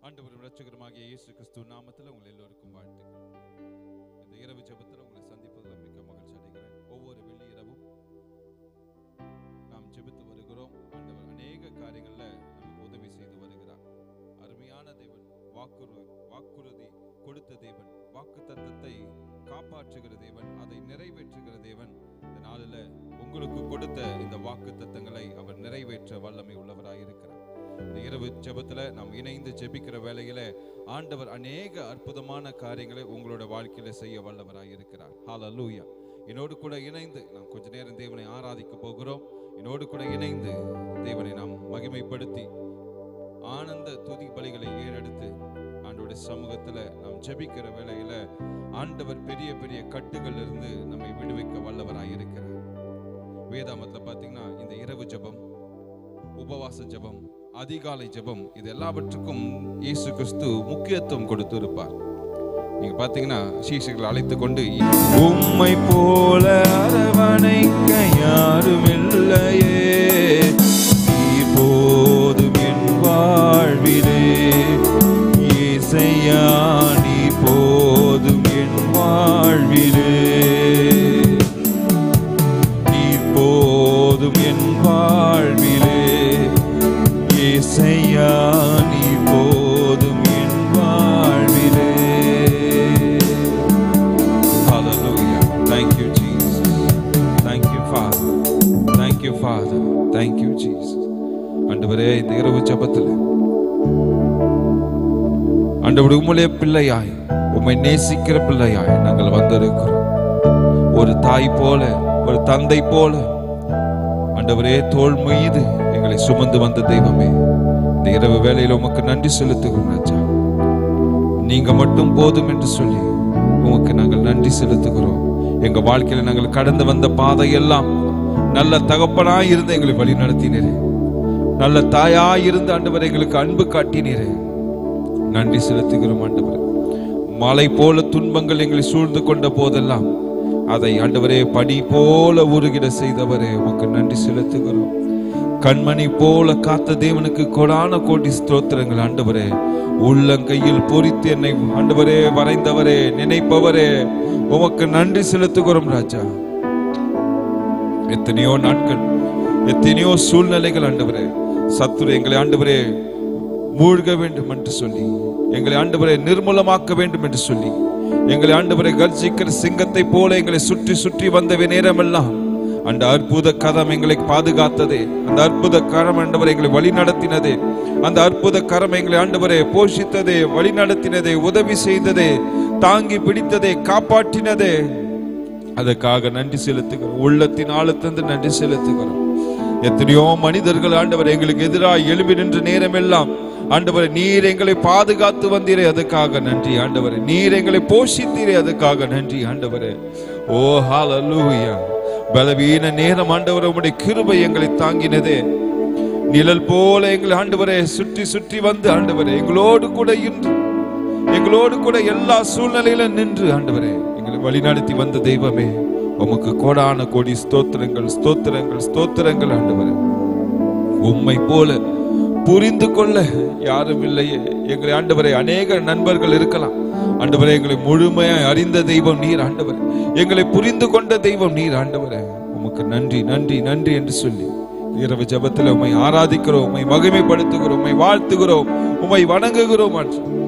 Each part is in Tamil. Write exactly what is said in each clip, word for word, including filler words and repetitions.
ஆண்டவரும் இரட்சகருமாகிய இயேசு கிறிஸ்து நாமத்தில் உங்கள் எல்லோருக்கும் வாழ்த்துக்கள். இந்த இரவு ஜெபத்தில் உங்களை சந்திப்பதில் மிக்க மகிழ்ச்சி அடைகிறேன். ஒவ்வொரு வெள்ளி இரவும் நாம் ஜெபித்து வருகிறோம். ஆண்டவர் அநேக காரியங்களில் நமக்கு உதவி செய்து வருகிறார். அருமையான தேவன், வாக்குறு வாக்குறுதி கொடுத்த தேவன், வாக்கு தத்தத்தை காப்பாற்றுகிற தேவன், அதை நிறைவேற்றுகிற தேவன். இந்த நாளில் உங்களுக்கு கொடுத்த இந்த வாக்கு தத்தங்களை அவர் நிறைவேற்ற வல்லமை உள்ளவராய் இருக்கிறார். இந்த இரவு ஜெபத்துல நாம் இணைந்து ஜெபிக்கிற வேளையில ஆண்டவர் அநேக அற்புதமான காரியங்களை உங்களோட வாழ்க்கையில செய்ய வல்லவராய் இருக்கிறார். ஹல்லேலூயா. என்னோடு கூட இணைந்து நாம் கொஞ்ச நேரம் தேவனை ஆராதிக்க போகிறோம். என்னோடு கூட இணைந்து தேவனை நாம் மகிமைப்படுத்தி ஆனந்த துதி பலிகளை ஏறெடுத்து ஆண்டவருடைய சமூகத்துல நாம் ஜெபிக்கிற வேளையில ஆண்டவர் பெரிய பெரிய கட்டுகள் இருந்து நம்மை விடுவிக்க வல்லவராய் இருக்கிறார். வேதாமத்துல பாத்தீங்கன்னா இந்த இரவு ஜெபம், உபவாச ஜெபம், அதிகாலை ஜெபம், இது எல்லாவற்றுக்கும் இயேசு கிறிஸ்து முக்கியத்துவம் கொடுத்து இருப்பார். நீங்க பாத்தீங்கன்னா சீஷர்களை அழைத்து கொண்டு, உம்மை போல அரவணைக்க யாரும் இல்லையே, நீர் போதும் என் வாழ்விலே, இயேசையா நீர் போதும் என் வாழ்விலே, நீர் போதும் என் வாழ்விலே, இயேசையா நீ போதும் என் வாழ்விலே. Hallelujah. Thank you Jesus. Thank you Father. Thank you Father. Thank you Jesus. ஆண்டவரே, இந்த இரவு ஜெபத்தில் ஆண்டவரே உம்முடைய பிள்ளையாய், உம்மை நேசிக்கிற பிள்ளையாய் நாங்கள் வந்திருக்கிறோம். ஒரு தாய் போல, ஒரு தந்தை போல ஆண்டவரே தோள் மீது எங்களை சுமந்து வந்த தெய்வமே, இந்த இரவு வேளையில் உமக்கு நன்றி செலுத்துகிறோம் ராஜா. நீங்க மட்டும் போதும் என்று சொல்லி உமக்கு நாங்கள் நன்றி செலுத்துகிறோம். எங்க வாழ்க்கையில நாங்கள் கடந்து வந்த பாதை எல்லாம் நல்ல தகப்பனாய் இருந்து எங்களை வழி நடத்தினீரே, நல்ல தாயாய் இருந்து ஆண்டவரே எங்களுக்கு அன்பு காட்டினீரே, நன்றி செலுத்துகிறோம் ஆண்டவரே. மலை போல துன்பங்கள் எங்களை சூழ்ந்து கொண்ட போதெல்லாம் அதை ஆண்டவரே பனி போல உருகிட செய்தவரே உமக்கு நன்றி செலுத்துகிறோம். கண்மணி போல காத்த தேவனுக்கு கொடான கோடி ஸ்தோத்திரங்கள் ஆண்டவரே. உள்ளங்கையில் பொறித்து என்னை ஆண்டவரே வரைந்தவரே, நினைப்பவரே, உமக்கு நன்றி செலுத்துகிறோம் ராஜா. எத்தனையோ நாட்கள், எத்தனையோ சூழ்நிலைகள் ஆண்டவரே, சத்துரு எங்களை ஆண்டவரே மூழ்க வேண்டும் என்று சொல்லி, எங்களை ஆண்டவரே நிர்மூலமாக்க வேண்டும் என்று சொல்லி, எங்களை ஆண்டவரை கர்ஜிக்கிற சிங்கத்தை போல எங்களை சுற்றி சுற்றி வந்த நேரமெல்லாம் அந்த அற்புத கரம் எங்களை பாதுகாத்ததே, அந்த அற்புத கரம் ஆண்டவரை எங்களை வழி நடத்தினதே, அந்த அற்புத கரம் எங்களை ஆண்டவரை போஷித்ததே, வழி நடத்தினதே, உதவி செய்ததே, தாங்கி பிடித்ததே, காப்பாற்றினதே, அதற்காக நன்றி செலுத்துகிறோம். உள்ளத்தின் ஆழத்திலிருந்து நன்றி செலுத்துகிறோம். எத்தனையோ மனிதர்கள் ஆண்டவர் எங்களுக்கு எதிராக எழுப்பி நின்ற நேரமெல்லாம் ஆண்டவரே நீர் எங்களை பாதுகாத்து வந்தீரே, அதுக்காக நன்றி ஆண்டவரே. நீர் எங்களை போஷித்தீரே, அதுக்காக நன்றி ஆண்டவரே. ஓ ஹல்லேலூயா. பலவீன நேரம் ஆண்டவரே உம்முடைய கிருபை எங்களை தாங்கினதே, நிழல் போல எங்களை ஆண்டவரே சுற்றி சுற்றி வந்து ஆண்டவரே எங்களோடு கூட இன்று, எங்களோடு கூட எல்லா சூழ்நிலையிலும் நின்று ஆண்டவரே எங்களை வழிநடத்தி வந்த தெய்வமே, உமக்கு கோடான கோடி ஸ்தோத்திரங்கள், ஸ்தோத்திரங்கள், ஸ்தோத்திரங்கள் ஆண்டவரே. உம்மை போல புரிந்து கொள்ள யாரும் இல்லையே. எங்களை ஆண்டவரை அநேக நண்பர்கள் இருக்கலாம் ஆண்டவரே, எங்களை முழுமையாய் அறிந்த தெய்வம் நீர் ஆண்டவரே, எங்களை புரிந்து கொண்ட தெய்வம் நீர் ஆண்டவரே. உமக்கு நன்றி நன்றி நன்றி என்று சொல்லி இரவு ஜெபத்தில் உம்மை ஆராதிக்கிறோம், உம்மை மகிமைப்படுத்துகிறோம், உம்மை வாழ்த்துகிறோம், உம்மை வணங்குகிறோம்.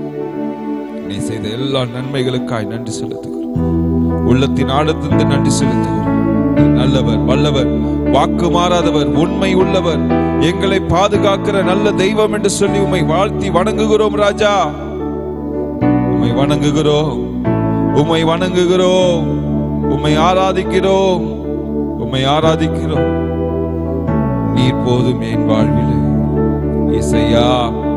நீ செய்த எல்லா நன்மைகளுக்காய் நன்றி செலுத்துகிறோம். உள்ளத்தின் ஆழத்திலிருந்து நன்றி செலுத்துகிறோம். நல்லவர், வல்லவர், வாக்கு மாறாதவர், உண்மை உள்ளவர், எங்களை பாதுகாக்கிற நல்ல தெய்வம் என்று சொல்லி உம்மை வாழ்த்தி வணங்குகிறோம் ராஜா. உம்மை வணங்குகிறோம், உம்மை வணங்குகிறோம், உம்மை ஆராதிக்கிறோம், உம்மை ஆராதிக்கிறோம். நீர் போதும் என் வாழ்விலே, இயேசையா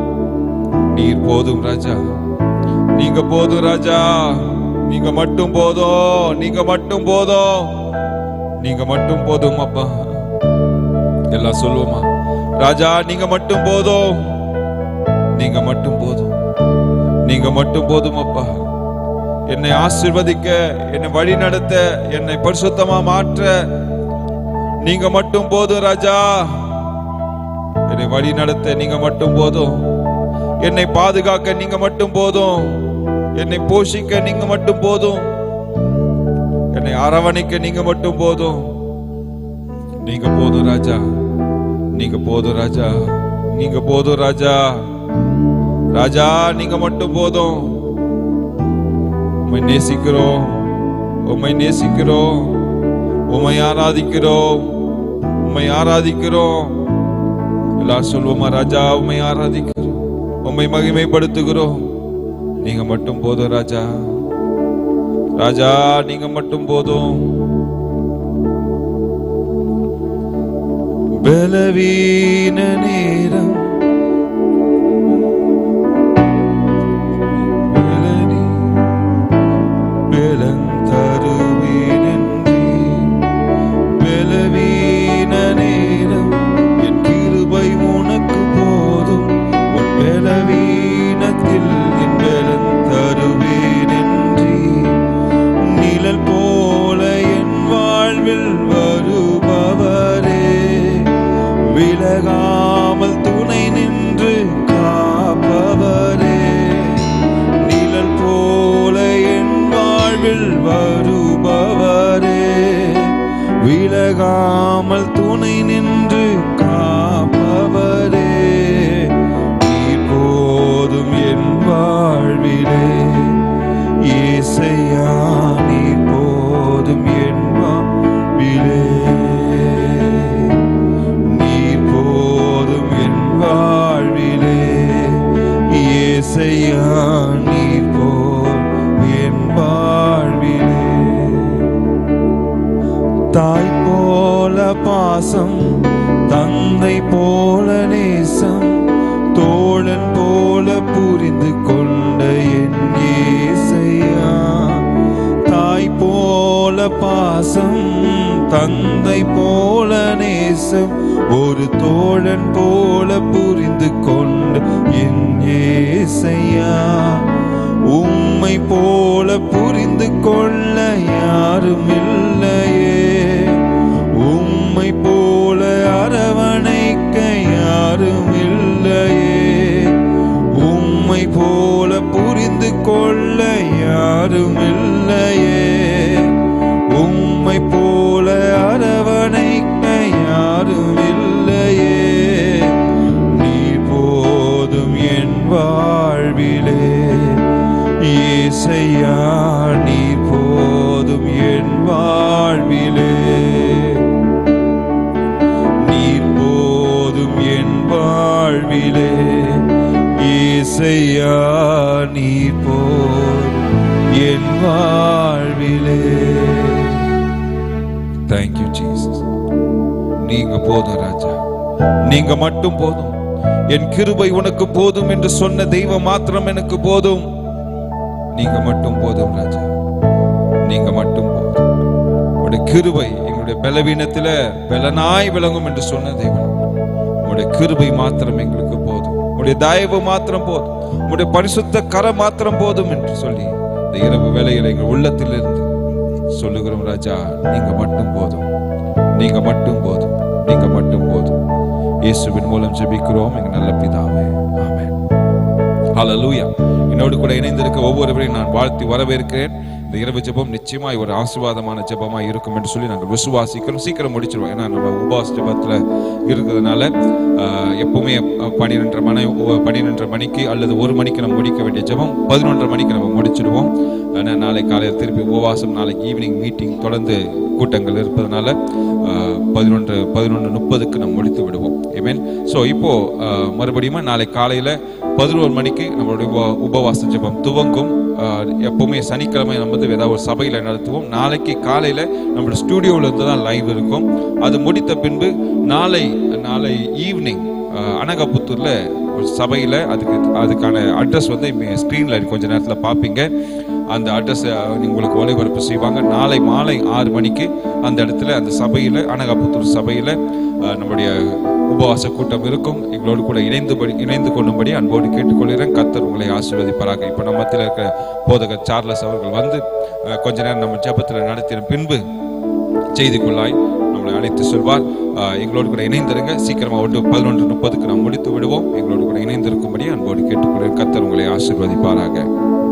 நீர் போதும் ராஜா. நீங்க போதும் ராஜா, நீங்க மட்டும் போதும், நீங்க மட்டும் போதும், நீங்க மட்டும் போதும் அப்பா. எல்லாம் சொல்லுவோமா? ராஜா நீங்க மட்டும் போதும், நீங்க மட்டும் போதும், நீங்க மட்டும் போதும் அப்பா. என்னை ஆசீர்வதிக்க, என்னை வழி நடத்த, என்னை பரிசுத்தமா மாற்ற நீங்க மட்டும் போதும் ராஜா. என்னை வழி நடத்த நீங்க மட்டும் போதும். என்னை பாதுகாக்க நீங்க மட்டும் போதும். என்னை போஷிக்க நீங்க மட்டும் போதும். என்னை அரவணைக்க நீங்க மட்டும் போதும். நீங்க போதும் ராஜா, நீங்க போதும் ராஜா, நீங்க போதும் ராஜா. ராஜா நீங்க மட்டும் போதும். உம்மை நேசிக்கிறோம், உம்மை நேசிக்கிறோம், உம்மை ஆராதிக்கிறோம், உம்மை ஆராதிக்கிறோம். எல்லாரும் சொல்லுவோமா? ராஜா உம்மை ஆராதிக்கிறோம், உம்மை மகிமைப்படுத்துகிறோம். நீங்க மட்டும் போதும் ராஜா, ராஜா நீங்க மட்டும் போதும். பலவீன நேரம் விலகாமல் துணை நின்று காப்பவரே, நிழல் போல என் வாழ்வில் வருபவரே, விலகாமல் துணை நின்று காப்பவரே, நீர் போதும் என் வாழ்விலே. இயேசையா நீர் போதும் என் வாழ்விலே, இயேசையா நீர் போல் என் வாழ்விலே. தாய் போல பாசம், தந்தை போல நேசம், தோழன் போல புரிந்து கொண்ட என் இயேசையா. தாய் போல பாசம், தந்தை போல நேசம், ஒரு தோழன் போல புரிந்து கொண்ட என் இயேசையா. உம்மை போல புரிந்து கொள்ள யாரும் இல்லையே, உம்மை போல அரவணைக்க யாரும் இல்லையே, உம்மை போல புரிந்து கொள்ள யாரும் இல்லையே, உம்மை போல அரவணைக்க யாரும் இல்லையே. நீர் போதும் என் வாழ்விலே, இயேசையா நீர் போதும் என் வாழ்விலே, நீர் போதும் என் வாழ்விலே, இயேசையா நீர் போதும் என் வாழ்விலே. Thank you Jesus. நீங்க போதும் ராஜா, நீங்க மட்டும் போதும். என் கிருபை உனக்கு போதும் என்று சொன்ன தெய்வம் மாத்திரம் எனக்கு போதும். நீங்க மட்டும் போதும் ராஜா, நீங்க மட்டும் போதும். உங்களுடைய கிருபை எங்களுடைய பலவீனத்தில பலனாய் விளங்கும் என்று சொன்ன தெய்வம், உங்களுடைய கிருபை மாத்திரம் எங்களுக்கு போதும், உங்களுடைய தயவு மாத்திரம் போதும், உங்களுடைய பரிசுத்த கரம் மாத்திரம் போதும் என்று சொல்லி இந்த இரவு வேளையில் எங்கள் உள்ளத்தில் இருந்து சொல்லுகிறோம் ராஜா, நீங்க மட்டும் போதும், நீங்க மட்டும் போதும், நீங்க மட்டும் போதும். இயேசுவின் மூலம் ஜெபிக்கிறோம் எங்கள் நல்ல பிதாவே, ஆமென். ஹல்லேலூயா. என்னோடு கூட இணைந்திருக்க ஒவ்வொருவரையும் நான் வாழ்த்தி வரவேற்கிறேன். இந்த இரவு ஜெபம் நிச்சயமாய் ஒரு ஆசீர்வாதமான ஜெபமாக இருக்கும் என்று சொல்லி நாங்கள் விசுவாசிக்கிறோம். சீக்கிரம் முடிச்சிருவோம், ஏன்னா நம்ம உபவாச ஜெபத்தில் இருக்கிறதுனால எப்பவுமே பன்னிரெண்டரை மணி பன்னிரெண்டரை மணிக்கு அல்லது ஒரு மணிக்கு நம்ம முடிக்க வேண்டிய ஜெபம் பதினொன்றரை மணிக்கு நம்ம முடிச்சிடுவோம். ஏன்னா நாளை காலையில் திருப்பி உபவாசம், நாளைக்கு ஈவினிங் மீட்டிங் தொடர்ந்து கூட்டங்கள் இருப்பதனால பதினொன்று பதினொன்று முப்பதுக்கு நம்ம முடித்து விடுவோம். ஆமென். ஸோ இப்போ மறுபடியும் நாளை காலையில் பதினோரு மணிக்கு நம்மளுடைய உபவாச ஜெபம் துவங்கும். எப்பவுமே சனிக்கிழமை நம்ம வந்து ஏதாவது ஒரு சபையில் நடத்துவோம். நாளைக்கு காலையில் நம்மளோட ஸ்டூடியோவில் இருந்து தான் லைவ் இருக்கும். அது முடித்த பின்பு நாளை நாளை ஈவினிங் அனகாபுத்தூரில் ஒரு சபையில் அதுக்கு அதுக்கான அட்ரஸ் வந்து ஸ்க்ரீனில் கொஞ்ச நேரத்தில் பார்ப்பீங்க. அந்த அட்ரஸ் உங்களுக்கு ஒளிபரப்பு செய்வாங்க. நாளை மாலை ஆறு மணிக்கு அந்த இடத்துல அந்த சபையில் அனகாபுத்தூர் சபையில் நம்முடைய உபவாச கூட்டம் இருக்கும். எங்களோடு கூட இணைந்து இணைந்து கொள்ளும்படி அன்போடு கேட்டுக்கொள்கிறேன். கர்த்தர் உங்களை ஆசீர்வதிப்பாராக. இப்போ நம்ம மத்தியில் இருக்கிற போதகர் சார்லஸ் அவர்கள் வந்து கொஞ்ச நேரம் நம்ம ஜெபத்தில் நடத்தின பின்பு செய்திக்குள்ளாய் நம்ம உங்களை அழைத்து செல்வார். எங்களோடு கூட இணைந்திருங்க. சீக்கிரமா ஒன்று பதினொன்று முப்பதுக்கு நாம் முடித்து விடுவோம். எங்களோடு கூட இணைந்திருக்கும்படி அன்போடு கேட்டுக்கொள்ள கர்த்தர் உங்களை ஆசீர்வதிப்பாராக.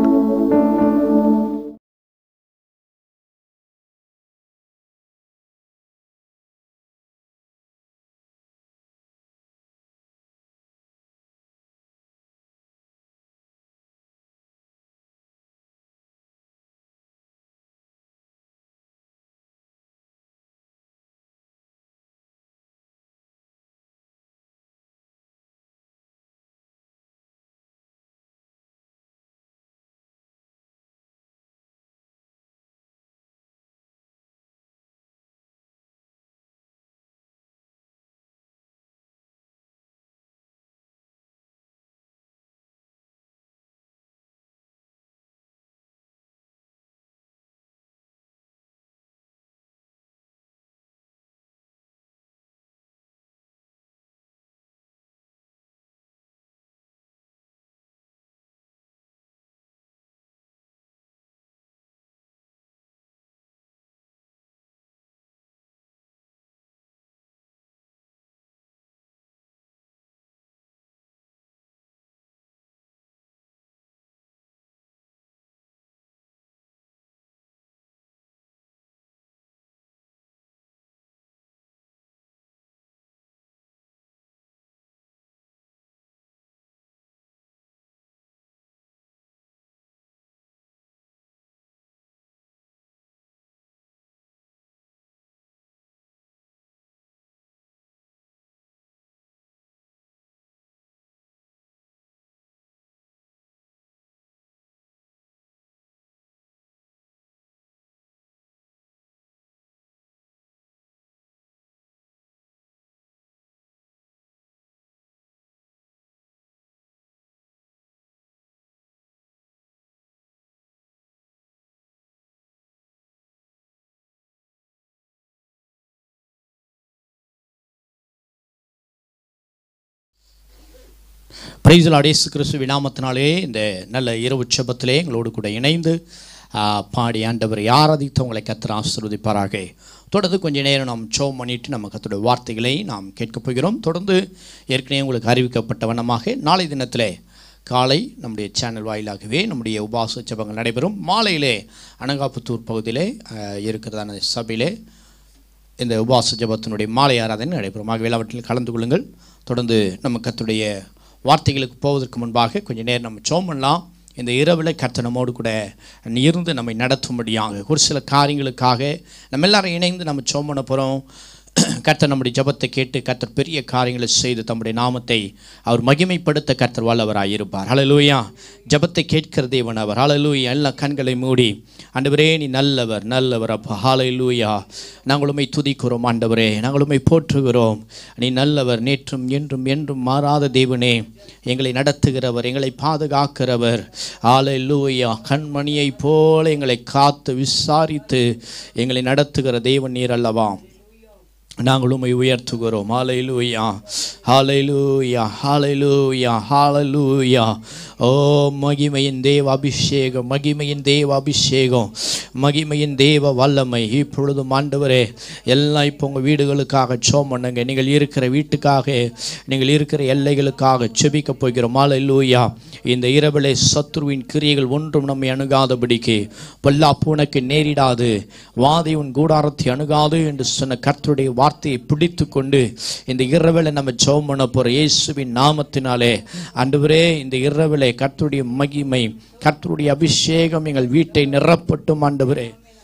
Praise the Lord. இயேசு கிறிஸ்துவின் நாமத்தினாலே இந்த நல்ல இரவு ஜெபத்திலே எங்களோடு கூட இணைந்து பாடி ஆண்டவரை ஆராதித்து உங்களை கர்த்தர் ஆசீர்வதிப்பாராக. தொடர்ந்து கொஞ்ச நேரம் நாம் ஜெபம் பண்ணிட்டு நம்ம கர்த்தருடைய வார்த்தைகளை நாம் கேட்கப் போகிறோம். தொடர்ந்து ஏற்கனவே உங்களுக்கு அறிவிக்கப்பட்ட வண்ணமாக நாளை தினத்திலே காலை நம்முடைய சேனல் வாயிலாகவே நம்முடைய உபவாச ஜெபங்கள் நடைபெறும். மாலையிலே அனகாபுத்தூர் பகுதியிலே இருக்கிறதான சபையிலே இந்த உபவாச ஜெபத்தினுடைய மாலை ஆராதனை நடைபெறும். ஆகவே அவற்றில் கலந்து கொள்ளுங்கள். தொடர்ந்து நம்ம கர்த்தருடைய வார்த்தைகளுக்கு போவதற்கு முன்பாக கொஞ்சம் நேரம் நம்ம ஜெபம் பண்ணலாம். இந்த இரவில் கர்த்தர் நம்மோடு கூட இருந்து நம்மை நடத்தும்படியாக ஒரு சில காரியங்களுக்காக நம்ம எல்லாரும் இணைந்து நம்ம ஜெபம் பண்ண போகிறோம். கர்த்தர் நம்முடைய ஜெபத்தை கேட்டு கர்த்தர் பெரிய காரியங்களை செய்து தம்முடைய நாமத்தை அவர் மகிமைப்படுத்த கர்த்தர் வல்லவராக இருப்பார். ஹல்லேலூயா. ஜெபத்தை கேட்கிற தேவன் அவர். ஹல்லேலூயா. எல்லா கண்களை மூடி ஆண்டவரே நீ நல்லவர் நல்லவர் அப்பா. ஹல்லேலூயா. நாங்கள் உம்மை துதிக்கிறோம் ஆண்டவரே, நாங்கள் உம்மை போற்றுகிறோம். நீ நல்லவர், நேற்றும் என்றும் என்றும் மாறாத தேவனே, எங்களை நடத்துகிறவர், எங்களை பாதுகாக்கிறவர். ஹல்லேலூயா. கண்மணியை போல எங்களை காத்து விசாரித்து எங்களை நடத்துகிற தேவன் நீர் அல்லவா. நாங்கள் உம்மை உயர்த்துகிறோம். ஹல்லேலூயா ஹல்லேலூயா ஹல்லேலூயா ஹல்லேலூயா. ஓ மகிமையின் தேவ அபிஷேகம், மகிமையின் தேவ அபிஷேகம், மகிமையின் தேவ வல்லமை இப்பொழுதும் ஆண்டவரே எல்லாம் இப்போ உங்கள் வீடுகளுக்காக ஜெபம் பண்ணுங்க. நீங்கள் இருக்கிற வீட்டுக்காக, நீங்கள் இருக்கிற எல்லைகளுக்காக ஜெபிக்க போகிறோம். ஹல்லேலூயா. இந்த இரவிலே சத்துருவின் கிரியைகள் ஒன்றும் நம்மை அணுகாதபடிக்கு, பொல்லாப்பு உனக்கு நேரிடாது, வாதை உன் கூடாரத்தை அணுகாது என்று சொன்ன கர்த்தருடைய வார்த்தையை பிடித்து கொண்டு இந்த இரவிலே நம்ம ஜெபம் பண்ண போகிறோம். இயேசுவின் நாமத்தினாலே ஆண்டவரே இந்த இரவிலே கர்த்தருடைய மகிமை, கர்த்தருடைய அபிஷேகம் எங்கள் வீட்டை நிரப்பட்டும் ஆண்டவரே.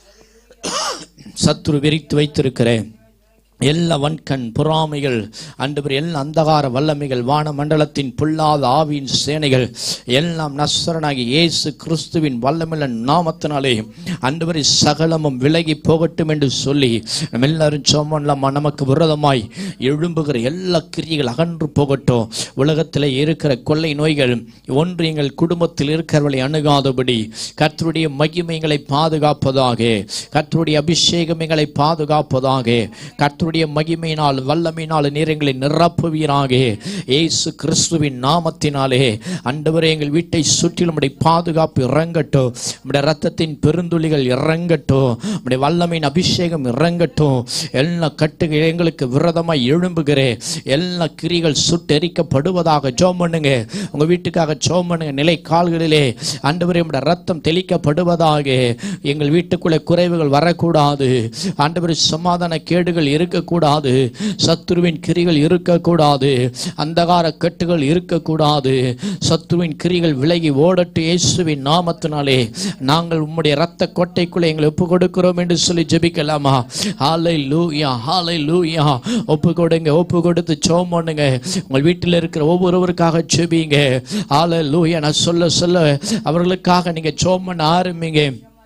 சத்துரு விரித்து வைத்திருக்கிறேன் எல்லா வன்கண் பொறாமைகள் ஆண்டவரே, எல்லா அந்தகார வல்லமைகள், வான மண்டலத்தின் பொல்லாத ஆவியின் சேனைகள் எல்லாம் நஸ்ரனாகி இயேசு கிறிஸ்துவின் வல்லமையுள்ள நாமத்தினாலே ஆண்டவரே சகலமும் விலகி போகட்டும் என்று சொல்லி நம்ம எல்லாரும் சொன்னோம்லாமா. நமக்கு விரோதமாய் எழும்புகிற எல்லா கிரியைகள் அகன்று போகட்டும். உலகத்தில் இருக்கிற கொள்ளை நோய்கள் ஒன்று எங்கள் குடும்பத்தில் இருக்கிறவர்களை அணுகாதபடி கர்த்தருடைய மகிமைகளை பாதுகாப்பதாக, கர்த்தருடைய அபிஷேகம் எங்களை பாதுகாப்பதாக, கர்த்தருடைய கர்த்தருடைய மகிமையினால் வல்லமையினால் நீர் எங்களை நிரப்புவீராக. இயேசு கிறிஸ்துவின் நாமத்தினாலே ஆண்டவரே எங்கள் வீட்டை சுற்றிலும் உம்முடைய பாதுகாப்பு இறங்கட்டும். உம்முடைய இரத்தத்தின் பெருந்துளிகள் இறங்கட்டும். உம்முடைய வல்லமையின் அபிஷேகம் இறங்கட்டும். எல்லா கட்டுகள் எங்களுக்கு விரோதமாய் எழும்புகிறே எல்லா கிரிகள் சுட்டெரிக்கப்படுவதாக ஜெபம் பண்ணுங்க. உங்க வீட்டுக்காக ஜெபம் பண்ணுங்க. நிலை கால்களிலே ஆண்டவரே உம்முடைய இரத்தம் தெளிக்கப்படுவதாக. எங்கள் வீட்டுக்குள்ளே குறைவுகள் வரக்கூடாது ஆண்டவரே. சமாதான கேடுகள் இருக்கக்கூடாது. சத்துருவின் கிரிகள் இருக்கக்கூடாது. அந்தகார கட்டுகள் இருக்கக்கூடாது. சத்துருவின் கிரிகள் விலகி ஓடட்டு இயேசுவின் நாமத்தினாலே. நாங்கள் உம்முடைய இரத்த கோட்டைக்குள்ளே எங்களை ஒப்பு கொடுக்கிறோம் என்று சொல்லி ஜெபிக்கலாமா? ஹல்லேலூயா, ஹல்லேலூயா. ஒப்பு கொடுங்க, ஒப்பு கொடுத்து ஜெபம் பண்ணுங்க. உங்கள் வீட்டில் இருக்கிற ஒவ்வொருவருக்காக ஜெபிங்க. ஹல்லேலூயா. நான் சொல்ல சொல்ல அவர்களுக்காக நீங்க ஜெபம் பண்ண ஆரம்பிங்க.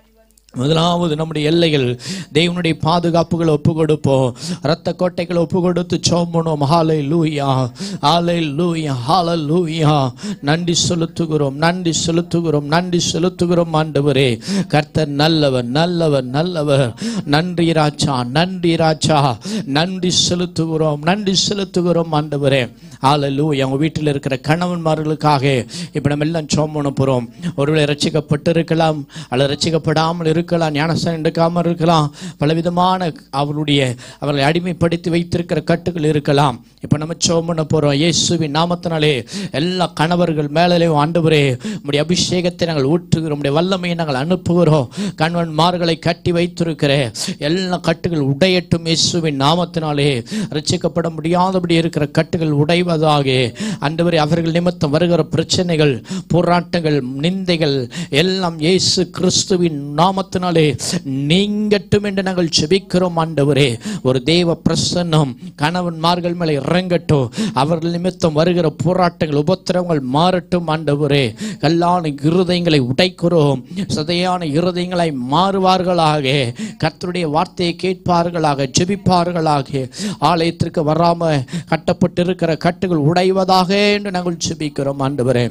முதலாவது நம்முடைய எல்லைகள் தேவனுடைய பாதுகாப்புகளை ஒப்பு கொடுப்போம். இரத்த கோட்டைகளை ஒப்பு கொடுத்து ஜெபம் பண்ணுவோம். ஹல்லேலூயா, ஹல்லேலூயா, ஹல்லேலூயா. நன்றி செலுத்துகிறோம், நன்றி செலுத்துகிறோம், நன்றி செலுத்துகிறோம் ஆண்டவரே. கர்த்தர் நல்லவர், நல்லவர், நல்லவர். நன்றி ராஜா, நன்றி ராஜா. நன்றி செலுத்துகிறோம், நன்றி செலுத்துகிறோம் ஆண்டவரே. ஹல்லேலூயா. உங்க வீட்டில் இருக்கிற கணவன்மார்களுக்காக இப்ப நம்ம எல்லாம் ஜெபம் பண்ண போறோம். ஒருவேளை ரட்சிக்கப்பட்டு இருக்கலாம் அல்லது ரட்சிக்கப்படாமல் இருக்கலாம், ஞானஸ்நானம் எடுக்காமல் இருக்கலாம். பலவிதமான அவருடைய அவர்களை அடிமைப்படுத்தி வைத்திருக்கிற கட்டுகள் இருக்கலாம். இப்ப நம்ம ஜெபம் பண்ண போறோம். இயேசுவின் நாமத்தினாலே எல்லா கணவர்கள் மேலேயும் ஆண்டவரே உம்முடைய அபிஷேகத்தை நாங்கள் ஊற்றுகிறோம். உம்முடைய வல்லமையை நாங்கள் அனுப்புகிறோம். கணவன்மார்களை கட்டி வைத்திருக்கிற எல்லா கட்டுகள் உடையட்டும் இயேசுவின் நாமத்தினாலே. ரட்சிக்கப்பட முடியாதபடி இருக்கிற கட்டுகள் உடைவதாக. ஆண்டவரே அவர்கள் நிமித்தம் வருகிற பிரச்சனைகள், போராட்டங்கள், நிந்தைகள் எல்லாம் இயேசு கிறிஸ்துவின் நாமத்தினாலே நீங்கட்டும் என்று நாங்கள் ஜெபிக்கிறோம் ஆண்டவரே. ஒரு தேவ பிரசன்னம் கணவன்மார்கள் மேலே இறங்கட்டும். அவர்கள் நிமித்தம் வருகிற போராட்டங்கள், உபத்திரவங்கள் மாறட்டும் ஆண்டவரே. கல்லான இருதயங்களை உடைக்கிறோம். சதையான இருதயங்களை மாறுவார்களாக. கர்த்தருடைய வார்த்தையை கேட்பார்களாக, ஜெபிப்பார்களாக. ஆலயத்திற்கு வராம கட்டப்பட்டிருக்கிற கட்டுகள் உடைவதாக என்று நாங்கள் ஜெபிக்கிறோம் ஆண்டவரே.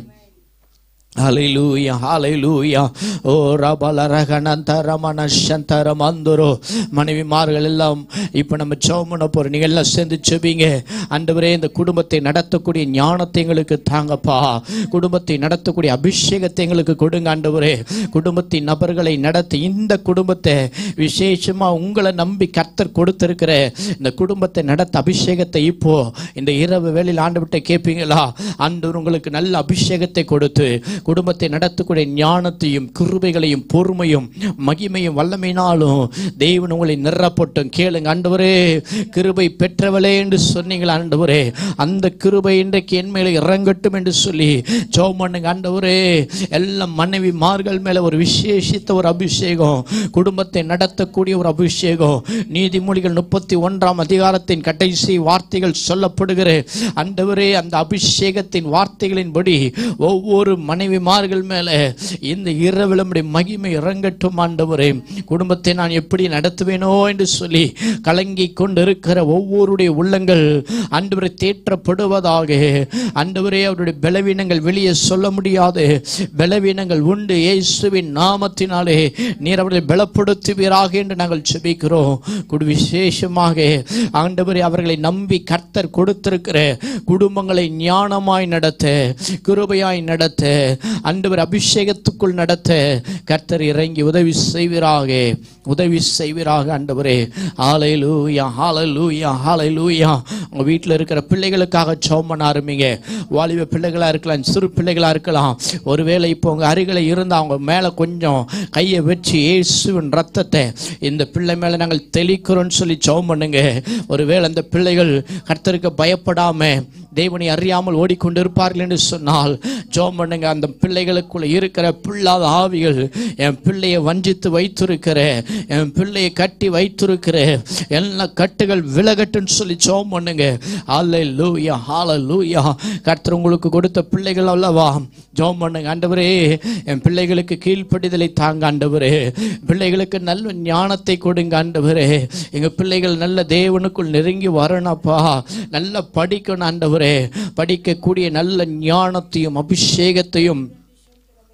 ஹல்லேலூயா, ஹல்லேலூயா. ஓ ரபல ரகனந்தர மனஷந்தர மந்துரோ. மனைவிமார்கள் எல்லாம் இப்போ நம்ம ஜெபம் பண்ண போறோம். நீங்க எல்லாம் சேர்ந்து ஜெபிங்க. ஆண்டவரே இந்த குடும்பத்தை நடத்தக்கூடிய ஞானத்தை எங்களுக்கு தாங்கப்பா. குடும்பத்தை நடத்தக்கூடிய அபிஷேகத்தை எங்களுக்கு கொடுங்க ஆண்டவரே. குடும்பத்தின் நபர்களை நடத்தி இந்த குடும்பத்தை விசேஷமா உங்களை நம்பி கர்த்தர் கொடுத்திருக்கிற இந்த குடும்பத்தை நடத்த அபிஷேகத்தை இப்போ இந்த இரவு வேளையில் ஆண்டவர்கிட்ட கேட்பீங்களா? ஆண்டவர் உங்களுக்கு நல்ல அபிஷேகத்தை கொடுத்து குடும்பத்தை நடத்தக்கூடிய ஞானத்தையும் கிருபைகளையும் பொறுமையும் மகிமையும் வல்லமையினாலும் தேவன் உங்களை நிரப்பட்டும். கேளுங்க. ஆண்டவரே கிருபை பெற்றவளே என்று சொன்னீங்களா ஆண்டவரே, அந்த கிருபை இன்றைக்கு என் மேலே இறங்கட்டும் என்று சொல்லி ஜெபம் பண்ணுங்க. ஆண்டவரே எல்லா மனைவிமார்கள் மேல ஒரு விசேஷித்த ஒரு அபிஷேகம், குடும்பத்தை நடத்தக்கூடிய ஒரு அபிஷேகம். நீதிமொழிகள் முப்பத்தி ஒன்றாம் அதிகாரத்தின் கடைசி வார்த்தைகள் சொல்லப்படுகிற ஆண்டவரே அந்த அபிஷேகத்தின் வார்த்தைகளின்படி ஒவ்வொரு மனைவி மார்கள் மேல இந்த இரவில் நம்முடைய மகிமை இறங்கட்டும் ஆண்டவரே. குடும்பத்தை நான் எப்படி நடத்துவேனோ என்று சொல்லி கலங்கி கொண்டிருக்கிற ஒவ்வொருடைய உள்ளங்கள் ஆண்டவரை தேற்றப்படுவதாக. ஆண்டவரே அவருடைய பலவீனங்கள் வெளியே சொல்ல முடியாது பலவீனங்கள் உண்டு. இயேசுவின் நாமத்தினாலே நீர் அவர்களை பலப்படுத்துவீராக என்று நாங்கள் ஜெபிக்கிறோம். குடு விசேஷமாக ஆண்டவரே அவர்களை நம்பி கர்த்தர் கொடுத்திருக்கிற குடும்பங்களை ஞானமாய் நடத்த, கிருபையாய் நடத்த, ஆண்டவர் அபிஷேகத்துக்குள் நடத்த கர்த்தர் இறங்கி உதவி செய்வீராக, உதவி செய்வீராக ஆண்டவரே. ஹல்லேலூயா, ஹல்லேலூயா, ஹல்லேலூயா. உங்க வீட்டில் இருக்கிற பிள்ளைகளுக்காக ஜெபம் பண்ண ஆரம்பிங்க. வாலிப பிள்ளைகளா இருக்கலாம், சிறு பிள்ளைகளா இருக்கலாம். ஒருவேளை இப்போ உங்க அருகில இருந்து அவங்க மேல கொஞ்சம் கையை வச்சு இயேசுவின் ரத்தத்தை இந்த பிள்ளை மேல நாங்கள் தெளிக்கிறோம்னு சொல்லி ஜெபம் பண்ணுங்க. ஒருவேளை அந்த பிள்ளைகள் கர்த்தருக்கு பயப்படாம தேவனை அறியாமல் ஓடிக்கொண்டிருப்பார்கள் என்று சொன்னால் ஜெபம் பண்ணுங்க. அந்த பிள்ளைகளுக்குள்ள இருக்கிற பிள்ளாத ஆவிகள், என் பிள்ளையை வஞ்சித்து வைத்திருக்கிற, என் பிள்ளையை கட்டி வைத்திருக்கிற எல்லா கட்டுகள் விலகட்டுன்னு சொல்லி ஜெபம் பண்ணுங்க. ஹல்லேலூயா, ஹல்லேலூயா. கர்த்தர் உங்களுக்கு கொடுத்த பிள்ளைகள் அல்லவா, ஜெபம் பண்ணுங்க. ஆண்டவரே என் பிள்ளைகளுக்கு கீழ்ப்படிதலை தாங்க ஆண்டவரே. பிள்ளைகளுக்கு நல்ல ஞானத்தை கொடுங்க ஆண்டவரே. எங்க பிள்ளைகள் நல்ல தேவனுக்குள் நெருங்கி வரணும்ப்பா, நல்லா படிக்கணும் ஆண்டவரே. படிக்கக்கூடிய நல்ல ஞானத்தையும் அபிஷேகத்தையும்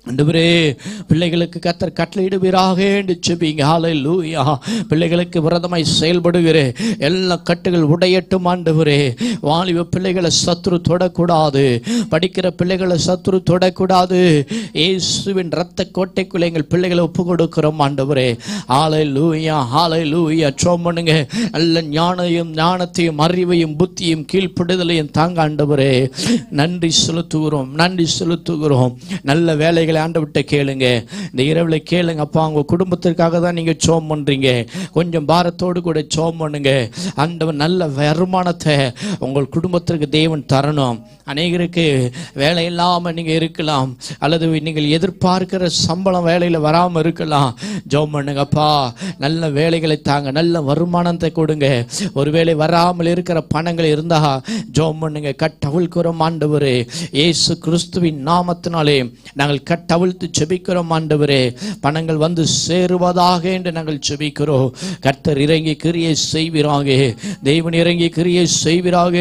ஆண்டவரே, பிள்ளைகளுக்கு கர்த்தர் கட்டளையிடுவீராக என்று ஜெபிங்க. ஹல்லேலூயா. பிள்ளைகளுக்கு விரோதமாய் செயல்படுகிற எல்லா கட்டுகள் உடையட்டும் ஆண்டவரே. வாலிப பிள்ளைகளை சத்துரு தொடக்கூடாது, படிக்கிற பிள்ளைகளை சத்துரு தொடக்கூடாது. இயேசுவின் இரத்த கோட்டைக்குள்ளே எங்கள் பிள்ளைகளை ஒப்பு கொடுக்கிறோம் ஆண்டவரே. ஹல்லேலூயா, ஹல்லேலூயா. ஜெபம் பண்ணுங்க. நல்ல ஞானையும் ஞானத்தையும் அறிவையும் புத்தியும் கீழ்ப்படுதலையும் தாங்க ஆண்டவரே. நன்றி செலுத்துகிறோம், நன்றி செலுத்துகிறோம். நல்ல வேலைகள் ஆண்டவர்கிட்ட கேளுங்க. இந்த இரவுல கேளுங்க. அப்பா, உங்க குடும்பத்திற்காக தான் நீங்க ஜெபம் பண்றீங்க. கொஞ்சம் பாரத்தோடு கூட ஜெபம் பண்ணுங்க. ஆண்டவர் நல்ல வருமானத்தை உங்கள் குடும்பத்திற்கு தேவன் தரணும். அநேகருக்கு வேலை இல்லாம நீங்க இருக்கலாம், அல்லது நீங்கள் எதிர்பார்க்கிற சம்பளம் வேலையில வராம இருக்கலாம். ஜெபம் பண்ணுங்கப்பா, நல்ல வேலைகளை தாங்க, நல்ல வருமானத்தை கொடுங்க. ஒருவேளை வராமல் இருக்கிற பணங்கள் இருந்தா ஜெபம் பண்ணுங்க. கட்டவிழ்க்கிறோம் ஆண்டவரே, இயேசு கிறிஸ்துவின் நாமத்தினாலே நாங்கள் கட்டவிழ்த்து ஜெபிக்கிறோம் ஆண்டவரே. பணங்கள் வந்து சேருவதாக என்று நாங்கள் ஜெபிக்கிறோம். கர்த்தர் இறங்கி கிரியை செய்வீராக, தேவன் இறங்கி கிரியை செய்வீராக.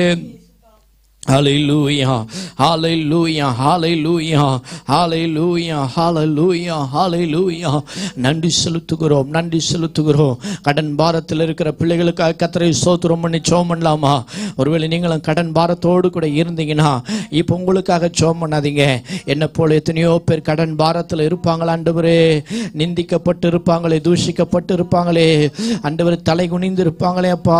Hallelujah, hallelujah, hallelujah, hallelujah, hallelujah, hallelujah. நன்றி செலுத்துகிறோம், நன்றி செலுத்துகிறோம். கடன் பாரத்தில் இருக்கிற பிள்ளைகளுக்காக கர்த்தரை ஸ்தோத்திரம் பண்ணி ஜெபம் பண்ணலாமா? ஒருவேளை நீங்களும் கடன் பாரத்தோடு கூட இருந்தீங்கன்னா இப்போ உங்களுக்காக ஜெபம் பண்ணாதீங்க. என்ன போல எத்தனையோ பேர் கடன் பாரத்தில் இருப்பாங்களா ஆண்டவரே? நிந்திக்கப்பட்டு இருப்பாங்களே, தூஷிக்கப்பட்டு இருப்பாங்களே ஆண்டவரே, தலை குனிந்து இருப்பாங்களே. அப்பா,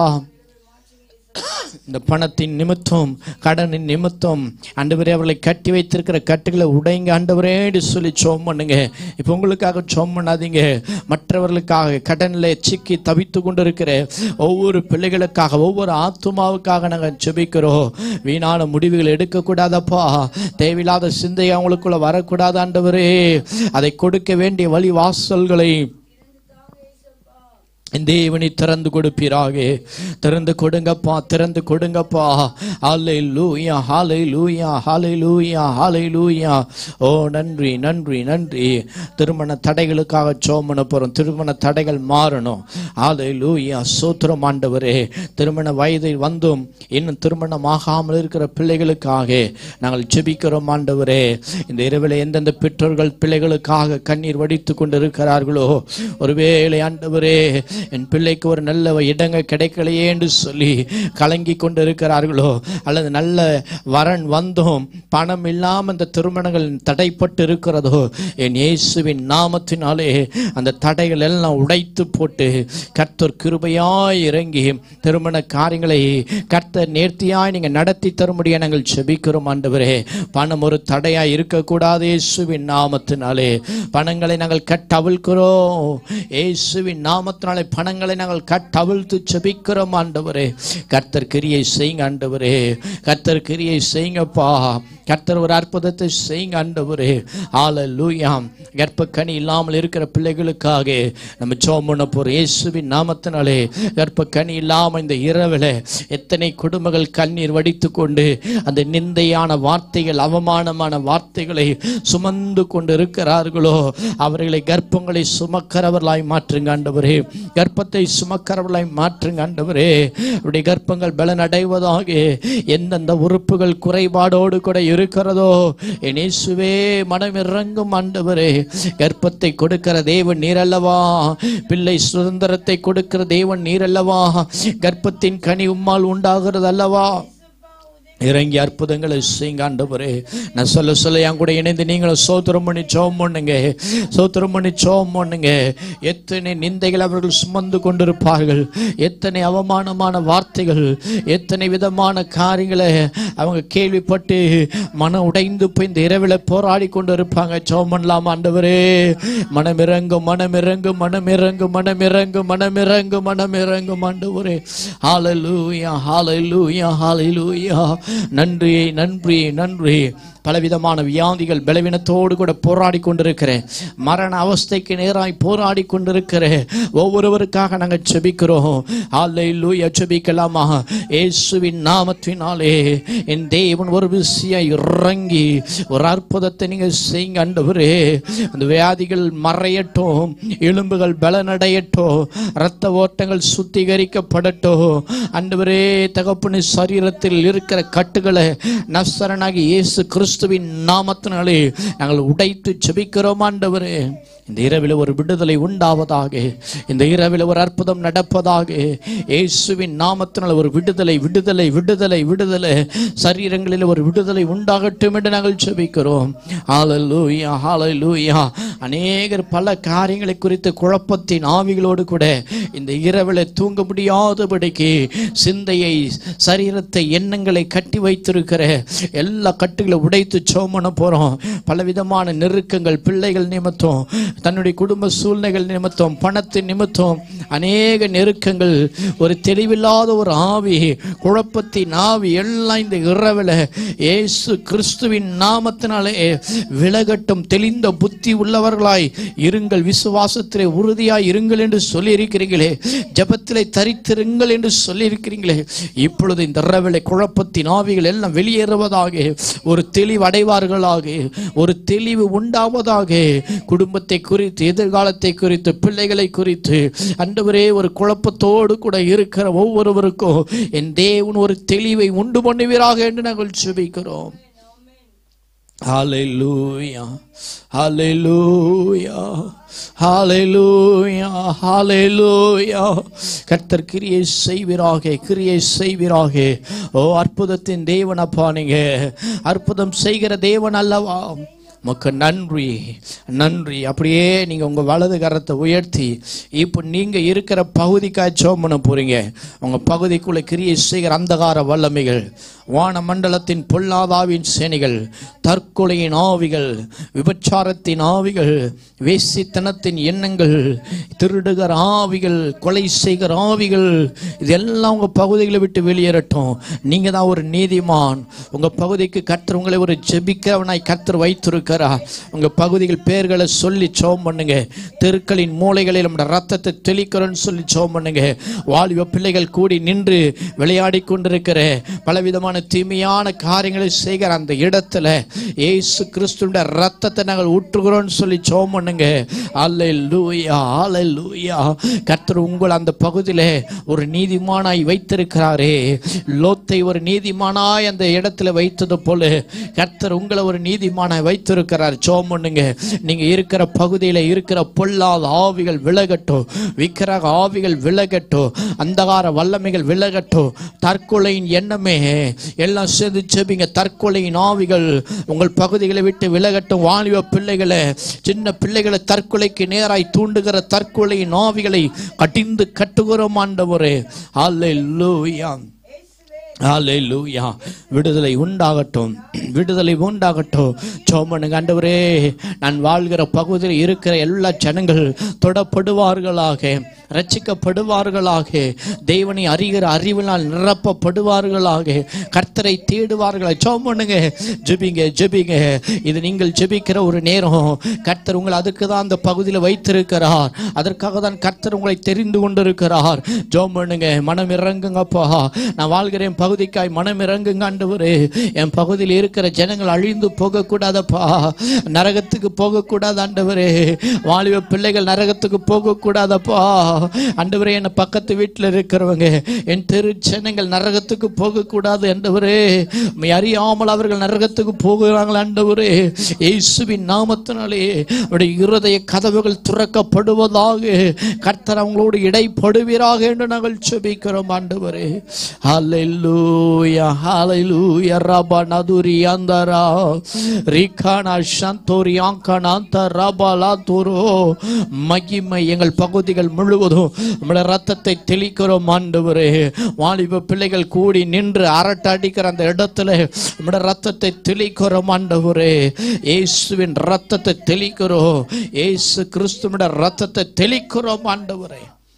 இந்த பணத்தின் நிமித்தம், கடனின் நிமித்தம் ஆண்டவரே அவர்களை கட்டி வைத்திருக்கிற கட்டுகளை உடைங்க ஆண்டவரே சொல்லி ஜெபம் பண்ணுங்க. இப்போ உங்களுக்காக ஜெபம் பண்ணாதீங்க, மற்றவர்களுக்காக கடனில் சிக்கி தவித்து கொண்டிருக்கிற ஒவ்வொரு பிள்ளைகளுக்காக, ஒவ்வொரு ஆத்துமாவுக்காக நாங்கள் ஜெபிக்கிறோம். வீணான முடிவுகள் எடுக்கக்கூடாதப்பா, தேவையில்லாத சிந்தை அவங்களுக்குள்ள வரக்கூடாது ஆண்டவரே. அதை கொடுக்க வேண்டிய வழி வாசல்களை தேவனை திறந்து கொடுப்பீராக. திறந்து கொடுங்கப்பா, திறந்து கொடுங்கப்பா. ஹல்லேலூயா, ஹல்லேலூயா, ஹல்லேலூயா, ஹல்லேலூயா. ஓ நன்றி, நன்றி, நன்றி. திருமண தடைகளுக்காக ஜெபம் பண்ண போறோம். திருமண தடைகள் மாறணும். ஹல்லேலூயா, ஸ்தோத்திரம் ஆண்டவரே. திருமண வயதில் வந்தும் இன்னும் திருமணம் ஆகாமல் இருக்கிற பிள்ளைகளுக்காக நாங்கள் ஜெபிக்கிறோம் ஆண்டவரே. இந்த இரவில் எந்தெந்த பெற்றோர்கள் பிள்ளைகளுக்காக கண்ணீர் வடித்து கொண்டிருக்கிறார்களோ, ஒருவேளை ஆண்டவரே என் பிள்ளைக்கு ஒரு நல்ல இடங்க கிடைக்கலையே என்று சொல்லி கலங்கி கொண்டு இருக்கிறார்களோ, அல்லது நல்ல வரன் வந்தும் பணம் இல்லாமல் அந்த திருமணங்கள் தடைப்பட்டு இருக்கிறதோ, என் இயேசுவின் நாமத்தினாலே அந்த தடைகள் எல்லாம் உடைத்து போட்டு கர்த்தர் கிருபையாய் இறங்கி திருமண காரியங்களை கர்த்தர் நேர்த்தியாய் நீங்க நடத்தி தரும்படியா நாங்கள் ஜெபிக்கிறோம் ஆண்டவரே. பணம் ஒரு தடையாய் இருக்கக்கூடாது இயேசுவின் நாமத்தினாலே. பணங்களை நாங்கள் கட்டவிழ்க்கிறோம் இயேசுவின் நாமத்தினாலே. பணங்களை நாங்கள் கட்டவிழ்த்து ஜெபிக்கிறோம் ஆண்டவரே. கர்த்தர் கிரியை செய்யுங்க ஆண்டவரே, கர்த்தர் கிரியை செய்யுங்கப்பா. கர்த்தர் ஒரு அற்புதத்தை செய்யுங்க ஆண்டவரே. ஹல்லேலூயா. கர்ப்பக்கனி இல்லாமல் இருக்கிற பிள்ளைகளுக்காக நம்ம ஜெபம் பண்ண போறோம் இயேசுவின் நாமத்தினாலே. கர்ப்பக்கனி இல்லாமல் இந்த இரவில் எத்தனை குடும்பங்கள் கண்ணீர் வடித்து கொண்டு அந்த நிந்தையான வார்த்தைகள், அவமானமான வார்த்தைகளை சுமந்து கொண்டு இருக்கிறார்களோ, அவர்களை கர்ப்பங்களை சுமக்கிறவர்களாய் மாற்றுங்க ஆண்டவரே. கர்ப்பத்தை சுமக்கிறவர்களாய் மாற்றுங்க ஆண்டவரே. அவருடைய கர்ப்பங்கள் பலனடைவதாக. எந்தெந்த உறுப்புகள் குறைபாடோடு கூட இருக்கிறதோ, என் இயேசுவே மனம் இறங்கும் ஆண்டவரே. கர்ப்பத்தை கொடுக்கிற தேவன் நீர் அல்லவா? பிள்ளை சுதந்திரத்தை கொடுக்கிற தேவன் நீர் அல்லவா? கர்ப்பத்தின் கனி உம்மால் உண்டாகிறது அல்லவா? இறங்கி அற்புதங்களை செய்யுங்க ஆண்டவரே. நான் சொல்ல சொல்ல என் கூட இணைந்து நீங்களும் சோத்திரம் பண்ணி ஜெபம் பண்ணுங்க, சோத்திரம் பண்ணி ஜெபம் பண்ணுங்க. எத்தனை நிந்தைகள் அவர்கள் சுமந்து கொண்டிருப்பார்கள், எத்தனை அவமானமான வார்த்தைகள், எத்தனை விதமான காரியங்களை அவங்க கேள்விப்பட்டு மன உடைந்து போய் இந்த இரவில் போராடி கொண்டு இருப்பாங்க. ஜெபம் பண்ணலாம் ஆண்டவரே. மனமிறங்கும், மனமிறங்கும், மனமிறங்கும், மனமிறங்கும், மனமிறங்கும், மனமிறங்கும் ஆண்டவரே. ஹல்லேலூயா, ஹல்லேலூயா, ஹல்லேலூயா. நன்றி, நன்றி, நன்றி. பலவிதமான வியாதிகள் பலவீனத்தோடு கூட போராடி கொண்டிருக்கிற, மரண அவஸ்தைக்கு நேராய் போராடி கொண்டிருக்கிற ஒவ்வொருவருக்காக நாங்கள் ஜெபிக்கிறோம். ஹல்லேலூயா. ஜெபிக்கலாமா? இயேசுவின் நாமத்தினாலே என் தேவன் ஒரு விஷயம் இறங்கி ஒரு அற்புதத்தை நீங்கள் செய்யுங்க ஆண்டவரே. அந்த வியாதிகள் மறையட்டும், எலும்புகள் பலனடையட்டும், இரத்த ஓட்டங்கள் சுத்திகரிக்கப்படட்டும் ஆண்டவரே. தகப்பனே, சரீரத்தில் இருக்கிற கட்டுகளை நஸ்ரனாகி இயேசு கிறிஸ்து கிறிஸ்துவின் நாமத்தினாலே நாங்கள் உடைத்து ஜெபிக்கிறோம் ஆண்டவரே. இந்த இரவில் ஒரு விடுதலை உண்டாவதாக, இந்த இரவில் ஒரு அற்புதம் நடப்பதாக. இயேசுவின் நாமத்தினால் ஒரு விடுதலை விடுதலை விடுதலை விடுதலை சரீரங்களில் ஒரு விடுதலை உண்டாகட்டும் என்று நாங்கள் ஜெபிக்கிறோம். ஹல்லேலூயா, ஹல்லேலூயா. அநேகர் பல காரியங்களை குறித்து குழப்பத்தின் ஆவிகளோடு கூட இந்த இரவில் தூங்க முடியாதபடிக்கு சிந்தையை, சரீரத்தை, எண்ணங்களை கட்டி வைத்திருக்கிற எல்லா கட்டுகளை உடைத்து ஜெபம் பண்ண போறோம். பலவிதமான நெருக்கங்கள், பிள்ளைகள் நிமித்தம், தன்னுடைய குடும்ப சூழ்நிலைகள் நிமித்தம், பணத்தின் நிமித்தம் அநேக நெருக்கங்கள், ஒரு தெளிவில்லாத ஒரு ஆவி, குழப்பத்தின் ஆவி எல்லாம் இந்த இரவில் இயேசு கிறிஸ்துவின் நாமத்தினாலே விலகட்டும். தெளிந்த புத்தி உள்ளவர்களாய் இருங்கள், விசுவாசத்திலே உறுதியாய் இருங்கள் என்று சொல்லி இருக்கிறீங்களே, ஜெபத்திலே தரித்திருங்கள் என்று சொல்லி இருக்கிறீங்களே. இப்பொழுது இந்த இரவில் குழப்பத்தின் ஆவிகள் எல்லாம் வெளியேறுவதாக, ஒரு தெளிவு அடைவார்களாக, ஒரு தெளிவு உண்டாவதாக. குடும்பத்தை குறித்து, எதிர்காலத்தை குறித்து, பிள்ளைகளை குறித்து ஆண்டவரே ஒரு குழப்பத்தோடு கூட இருக்கிற ஒவ்வொருவருக்கும் என் தேவன் ஒரு தெளிவை உண்டு பண்ணுவீராக என்று நாங்கள் ஜெபிக்கிறோம். ஹல்லேலூயா, ஹல்லேலூயா, ஹல்லேலூயா, ஹல்லேலூயா. கர்த்தர் கிரியை செய்வீராக, கிரியை செய்வீராக. ஓ அற்புதத்தின் தேவன் அப்பா, நீங்க அற்புதம் செய்கிற தேவன் அல்லவா? உமக்கு நன்றி, நன்றி. அப்படியே நீங்கள் உங்கள் வலது கரத்தை உயர்த்தி இப்போ நீங்கள் இருக்கிற பகுதிக்காக ஜெபம் பண்ண போகிறீங்க. உங்கள் பகுதிக்குள்ளே கிரியை செய்கிற அந்தகார வல்லமைகள், வான மண்டலத்தின் பொல்லாதாவின் சேனைகள், தற்கொலையின் ஆவிகள், விபச்சாரத்தின் ஆவிகள், வேசித்தனத்தின் எண்ணங்கள், திருடுகிற ஆவிகள், கொலை செய்கிற ஆவிகள், இதெல்லாம் உங்கள் பகுதிகளை விட்டு வெளியேறட்டும். நீங்கள் தான் ஒரு நீதிமான். உங்கள் பகுதிக்கு கர்த்தர் உங்களை ஒரு ஜெபிக்கிறவனாய் கர்த்தர் வைத்திருக்க. உங்க பகுதிகள் பேர்களை சொல்லி ஜெபம் பண்ணுங்க. தெருக்களின் மூலைகளில் நம்ம ரத்தத்தை தெளிக்கிறோன்னு சொல்லி ஜெபம் பண்ணுங்க. வாலிப பிள்ளைகள் கூடி நின்று விளையாடி கொண்டிருக்கிற பலவிதமான தீமையான காரியங்களை செய்கிற அந்த இடத்துல இயேசு கிறிஸ்துவின் ரத்தத்தை நாங்கள் ஊற்றுகிறோம்னு சொல்லி ஜெபம் பண்ணுங்க. அல்லேலூயா, அல்லேலூயா. கர்த்தர் உங்கள் அந்த பகுதியில ஒரு நீதிமானாய் வைத்திருக்கிறாரே. லோத்தை ஒரு நீதிமானாய் அந்த இடத்துல வைத்தது போல கர்த்தர் உங்களை ஒரு நீதிமானாய் வைத்திருக்கிறார். ஜெபம் பண்ணுங்க. நீங்க இருக்கிற பகுதியில் இருக்கிற பொல்லாத ஆவிகள் விலகட்டும், விக்கிரக ஆவிகள் விலகட்டும், அந்தகார வல்லமைகள் விலகட்டும். தற்கொலையின் எண்ணமே எல்லாம் சேர்ந்து ஜெபிங்க. தற்கொலையின் ஆவிகள் உங்கள் பகுதிகளை விட்டு விலகட்டும். வாலிப பிள்ளைகளை, சின்ன பிள்ளைகளை தற்கொலைக்கு நேராய் தூண்டுகிற தற்கொலையின் ஆவிகளை கடிந்து கட்டுகிறோம் ஆண்டவரே. அல்லேலூயா, ஹல்லேலூயா. விடுதலை உண்டாகட்டும், விடுதலை உண்டாகட்டும். ஜெபம் பண்ணுங்க. ஆண்டவரே, நான் வாழ்கிற பகுதியில் இருக்கிற எல்லா ஜனங்கள் தொடப்படுவார்களாக, ரட்சிக்கப்படுவார்களாக, தேவனை அறிகிற அறிவினால் நிரப்பப்படுவார்களாக, கர்த்தரை தேடுவார்களாக. ஜெபம் பண்ணுங்க, ஜெபிங்க, ஜெபிங்க. இது நீங்கள் ஜெபிக்கிற ஒரு நேரம். கர்த்தர் உங்களை அதுக்கு தான் அந்த பகுதியில் வைத்திருக்கிறார். அதற்காக தான் கர்த்தர் உங்களை தெரிந்து கொண்டிருக்கிறார். ஜெபம் பண்ணுங்க. மனம் இறங்குங்கப்பா. நான் வாழ்கிறேன் பகுதிக்காய் மனம் இறங்குங்க ஆண்டவரே. என் பகுதியில் இருக்கிற ஜனங்கள் அழிந்து போகக்கூடாதப்பா, நரகத்துக்கு போகக்கூடாது ஆண்டவரே. வாலிப பிள்ளைகள் நரகத்துக்கு போகக்கூடாதப்பா ஆண்டவரே. என் பக்கத்து வீட்டில் இருக்கிறவங்க, என் தெரு ஜனங்கள் நரகத்துக்கு போகக்கூடாது ஆண்டவரே. அறியாமல் அவர்கள் நரகத்துக்கு போகிறார்கள் ஆண்டவரே. இயேசுவின் நாமத்தினாலே அவருடைய இருதய கதவுகள் துறக்கப்படுவதாக, கர்த்தர் அவங்களோடு இடைப்படுவீராக என்று நாங்கள் ஜெபிக்கிறோம் ஆண்டவரே. ஹல்லேலூயா, ஹல்லேலூயா. ரபா நதுரி அந்தரா ரிகானா சந்தோரி ஆங்கனாந்த ரபாலா தோரோ. மகிமை எங்கள் பகுதிகள் முழுவதும் நம்முடைய ரத்தத்தை தெளிக்கிறோம் ஆண்டவரே. வாலிப பிள்ளைகள் கூடி நின்று அரட்டை அடிக்கிற அந்த இடத்துல நம்முடைய ரத்தத்தை தெளிக்கிறோம் ஆண்டவரே. இயேசுவின் ரத்தத்தை தெளிக்கிறோம். இயேசு கிறிஸ்துவின் ரத்தத்தை தெளிக்கிறோம் ஆண்டவரே.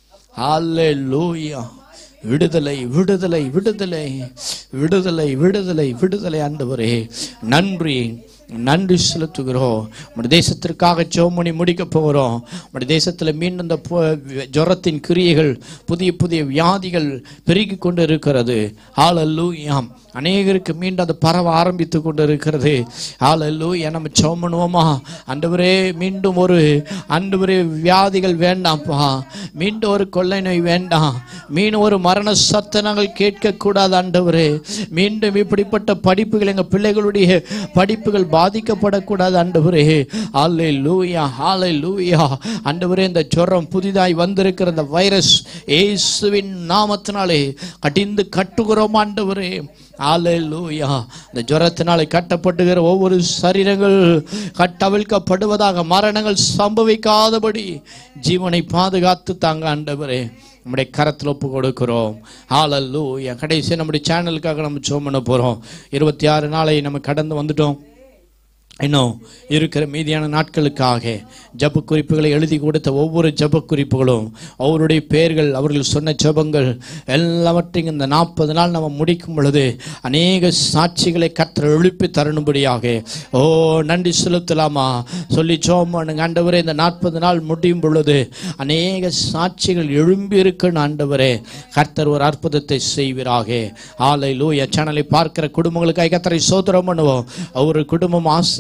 ஹல்லேலூயா. விடுதலை, விடுதலை, விடுதலை, விடுதலை, விடுதலை, விடுதலை ஆண்டவரே. நன்றி, நன்றி செலுத்துகிறோம். நம்முடைய தேசத்திற்காக ஜெபம் பண்ணி முடிக்க போகிறோம். நம்முடைய தேசத்தில் மீண்டும் இந்த ஜுரத்தின் கிரியைகள், புதிய புதிய வியாதிகள் பெருகி கொண்டு இருக்கிறது. ஹல்லேலூயா. அநேகருக்கு மீண்டும் அது பரவ ஆரம்பித்து கொண்டு இருக்கிறது. ஹல்லேலூயா. நம்ம ஜெபம் பண்ணுவோமா? ஆண்டவரே, மீண்டும் ஒரு ஆண்டவரே வியாதிகள் வேண்டாம்ப்பா, மீண்டும் ஒரு கொள்ளை நோய் வேண்டாம், மீண்டும் ஒரு மரண சத்தனங்கள் கேட்கக்கூடாது ஆண்டவரே. மீண்டும் இப்படிப்பட்ட படிப்புகள், எங்கள் பிள்ளைகளுடைய படிப்புகள் பாதிக்கப்படக்கூடாது ஆண்டவரே. ஹல்லேலூயா, ஹல்லேலூயா. ஆண்டவரே, இந்த ஜுரம் புதிதாய் வந்திருக்கிற இந்த வைரஸ் இயேசுவின் நாமத்தினாலே கடிந்து கட்டுகிறோம் ஆண்டவரே. ஹல்லேலூயா. இந்த ஜுரத்தினாலே கட்டப்பட்டுகிற ஒவ்வொரு சரீரங்கள் கட்டவிழ்க்கப்படுவதாக, மரணங்கள் சம்பவிக்காதபடி ஜீவனை பாதுகாத்து தாங்க ஆண்டவரே. நம்முடைய கரத்தில் ஒப்பு கொடுக்கிறோம். ஹல்லேலூயா. கடைசி நம்முடைய சேனலுக்காக நம்ம ஜெபம் பண்ண போகிறோம். இருபத்தி ஆறு நாளை நம்ம கடந்து வந்துட்டோம். இன்னும் இருக்கிற மீதியான நாட்களுக்காக ஜப குறிப்புகளை எழுதி கொடுத்த ஒவ்வொரு ஜப குறிப்புகளும், அவருடைய பெயர்கள், அவர்கள் சொன்ன ஜபங்கள் எல்லாவற்றையும் இந்த நாற்பது நாள் நம்ம முடிக்கும் பொழுது அநேக சாட்சிகளை கர்த்தர் எழுப்பி தரணும்படியாக ஓ நன்றி செலுத்தலாமா சொல்லி ஜெபம் பண்ணுங்க. ஆண்டவரே, இந்த நாற்பது நாள் முடியும் பொழுது அநேக சாட்சிகள் எழும்பி இருக்குன்னு ஆண்டவரே கர்த்தர் ஒரு அற்புதத்தை செய்வீராக. ஹல்லேலூயா. சேனலை பார்க்கிற குடும்பங்களுக்காக கர்த்தரை ஸ்தோத்திரம் பண்ணுவோம். ஒவ்வொரு குடும்பம் ஆசீர்வதிக்கப்படட்டும்.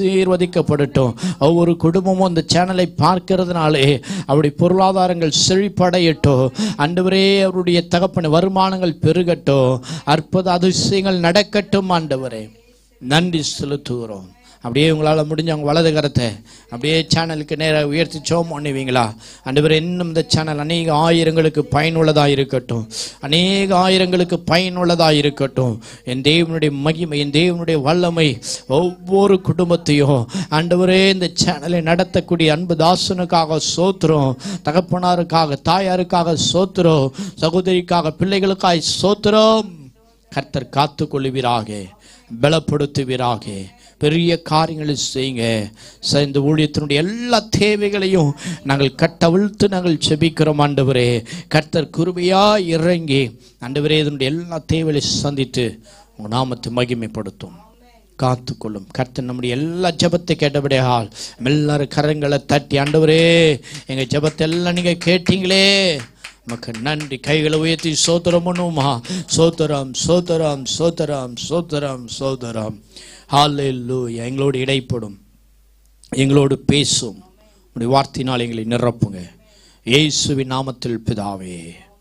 ஒவ்வொரு குடும்பமும் இந்த சேனலை பார்க்கிறதுனாலே அவருடைய பொருளாதாரங்கள் செழிப்படையட்டும். ஆண்டவரே, அவருடைய தகப்பன வருமானங்கள் பெருகட்டும். அற்புத அதிசயங்கள் நடக்கட்டும் ஆண்டவரே. நன்றி செலுத்துகிறோம். அப்படியே உங்களால் முடிஞ்ச அவங்க வலது கரத்தை அப்படியே சேனலுக்கு நேராக உயர்த்தி ஜெபம் பண்ணுவீங்களா? ஆண்டவரே, இன்னும் இந்த சேனல் அநேக ஆயிரங்களுக்கு பயனுள்ளதாக இருக்கட்டும், அநேக ஆயிரங்களுக்கு பயனுள்ளதாக இருக்கட்டும். என் தேவனுடைய மகிமை, என் தேவனுடைய வல்லமை ஒவ்வொரு குடும்பத்தையும் ஆண்டவரே இந்த சேனலை நடத்தக்கூடிய அன்பு தாசனுக்காக சோத்திரம், தகப்பனாருக்காக, தாயாருக்காக சோத்திரம், சகோதரிக்காக, பிள்ளைகளுக்காக சோத்திரம். கர்த்தர் காத்து கொள்ளுவீராக, பலப்படுத்துவீராக, பெரிய காரியங்களை செய்யுங்க. இந்த ஊழியத்தினுடைய எல்லா தேவைகளையும் நாங்கள் கட்டவிழ்த்து நாங்கள் செபிக்கிறோம் ஆண்டவரே. கர்த்தர் கிருபையா இறங்கி ஆண்டவரே இதனுடைய எல்லா தேவைகளை சந்தித்து உங்கள் நாமத்தை மகிமைப்படுத்தும், காத்துக்கொள்ளும். கர்த்தர் நம்முடைய எல்லா ஜபத்தை கேட்டபடியால் எல்லாரும் கரங்களை தட்டி, ஆண்டவரே எங்கள் ஜபத்தை எல்லாம் நீங்கள் கேட்டீங்களே, நமக்கு நன்றி. கைகளை உயர்த்தி சோத்திரம் பண்ணுமா? சோத்திரம், சோத்திரம், சோத்திரம், சோத்திரம், சோத்திரம். ஹல்லேலூயா. எங்களோடு இடைப்படும், எங்களோடு பேசும், உடைய வார்த்தையினால் எங்களை நிரப்புங்க. இயேசுவின் நாமத்தில் பிதாவே,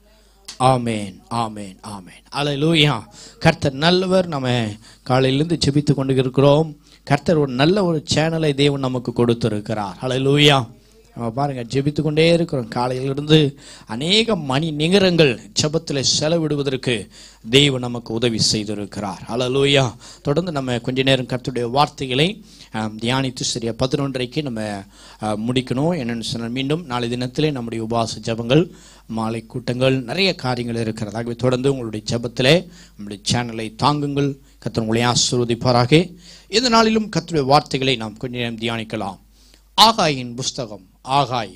ஆமேன், ஆமேன், ஆமேன். ஹல்லேலூயா. கர்த்தர் நல்லவர். நம்ம காலையிலிருந்து ஜெபித்து கொண்டு இருக்கிறோம். கர்த்தர் ஒரு நல்ல ஒரு சேனலை தேவன் நமக்கு கொடுத்திருக்கிறார். ஹல்லேலூயா. நம்ம பாருங்கள், ஜெபித்து கொண்டே இருக்கிறோம். காலையிலிருந்து அநேக மணி நிகரங்கள் ஜெபத்தில் செலவிடுவதற்கு தேவன் நமக்கு உதவி செய்திருக்கிறார். ஹல்லேலூயா. தொடர்ந்து நம்ம கொஞ்ச நேரம் கர்த்தருடைய வார்த்தைகளை தியானித்து சரியா பதினொன்றைக்கு நம்ம முடிக்கணும். என்னென்னு சொன்னால், மீண்டும் நாளை தினத்திலே நம்முடைய உபவாச ஜெபங்கள், மாலை கூட்டங்கள், நிறைய காரியங்கள் இருக்கிறது. ஆகவே தொடர்ந்து உங்களுடைய ஜெபத்திலே நம்முடைய சேனலை தாங்குங்கள். கர்த்தர் உங்களை ஆசீர்வதிப்பாராக. இந்த நாளிலும் கர்த்தருடைய வார்த்தைகளை நாம் கொஞ்ச நேரம் தியானிக்கலாம். ஆகாயின் புஸ்தகம், ஆகாய்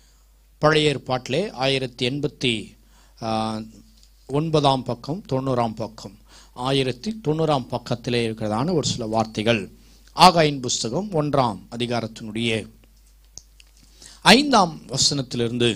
பழைய ஏற்பாட்டிலே ஆயிரத்தி எண்பத்தி ஒன்பதாம் பக்கம், தொண்ணூறாம் பக்கம், ஆயிரத்தி தொண்ணூறாம் பக்கத்திலே இருக்கிறதான ஒரு சில வார்த்தைகள். ஆகாயின் புஸ்தகம் ஒன்றாம் அதிகாரத்தினுடைய ஐந்தாம் வசனத்திலிருந்து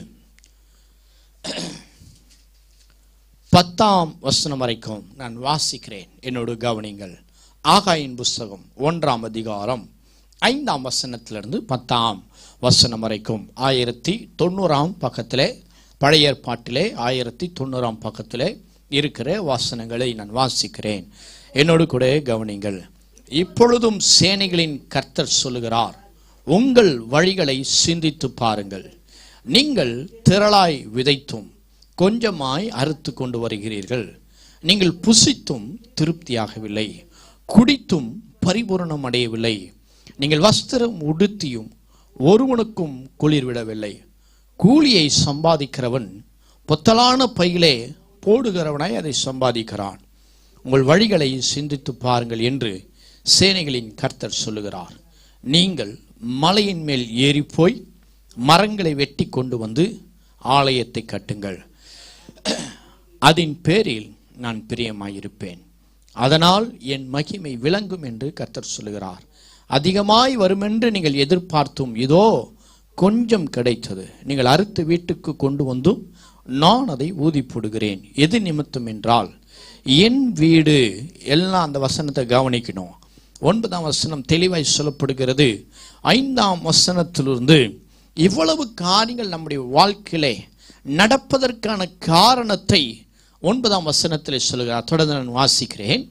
பத்தாம் வசனம் வரைக்கும் நான் வாசிக்கிறேன், என்னோடு கவனிங்கள். ஆகாயின் புஸ்தகம் ஒன்றாம் அதிகாரம் ஐந்தாம் வசனத்திலிருந்து பத்தாம் வசனம் வரைக்கும் ஆயிரத்தி தொண்ணூறாம் பக்கத்திலே, பழைய ஏற்பாட்டிலே ஆயிரத்தி தொண்ணூறாம் பக்கத்திலே இருக்கிற வாசனங்களை நான் வாசிக்கிறேன், என்னோடு கூட கவனிங்கள். இப்பொழுதும் சேனைகளின் கர்த்தர் சொல்லுகிறார், உங்கள் வழிகளை சிந்தித்து பாருங்கள். நீங்கள் திரளாய் விதைத்தும் கொஞ்சமாய் அறுத்து கொண்டு வருகிறீர்கள். நீங்கள் புசித்தும் திருப்தியாகவில்லை, குடித்தும் பரிபூரணம் அடையவில்லை. நீங்கள் வஸ்திரம் உடுத்தியும் ஒருவனுக்கும் குளிர் விடவில்லை. கூலியை சம்பாதிக்கிறவன் பொத்தலான பையிலே போடுகிறவனாய் அதை சம்பாதிக்கிறான். உங்கள் வழிகளை சிந்தித்து பாருங்கள் என்று சேனைகளின் கர்த்தர் சொல்லுகிறார். நீங்கள் மலையின் மேல் ஏறி போய் மரங்களை வெட்டி கொண்டு வந்து ஆலயத்தை கட்டுங்கள். அதன் பேரில் நான் பிரியமாயிருப்பேன், அதனால் என் மகிமை விளங்கும் என்று கர்த்தர் சொல்லுகிறார். அதிகமாய் வருமென்று நீங்கள் எதிர்பார்த்தும் இதோ கொஞ்சம் கிடைத்தது. நீங்கள் அறுத்து வீட்டுக்கு கொண்டு வந்தும் நான் அதை ஊதி போடுகிறேன். எது நிமித்தம் என்றால் என் வீடு. எல்லாம் அந்த வசனத்தை கவனிக்கணும். ஒன்பதாம் வசனம் தெளிவாய் சொல்லப்படுகிறது. ஐந்தாம் வசனத்திலிருந்து இவ்வளவு காரியங்கள் நம்முடைய வாழ்க்கையிலே நடப்பதற்கான காரணத்தை ஒன்பதாம் வசனத்தில் சொல்கிறார். தொடர்ந்து நான் வாசிக்கிறேன்.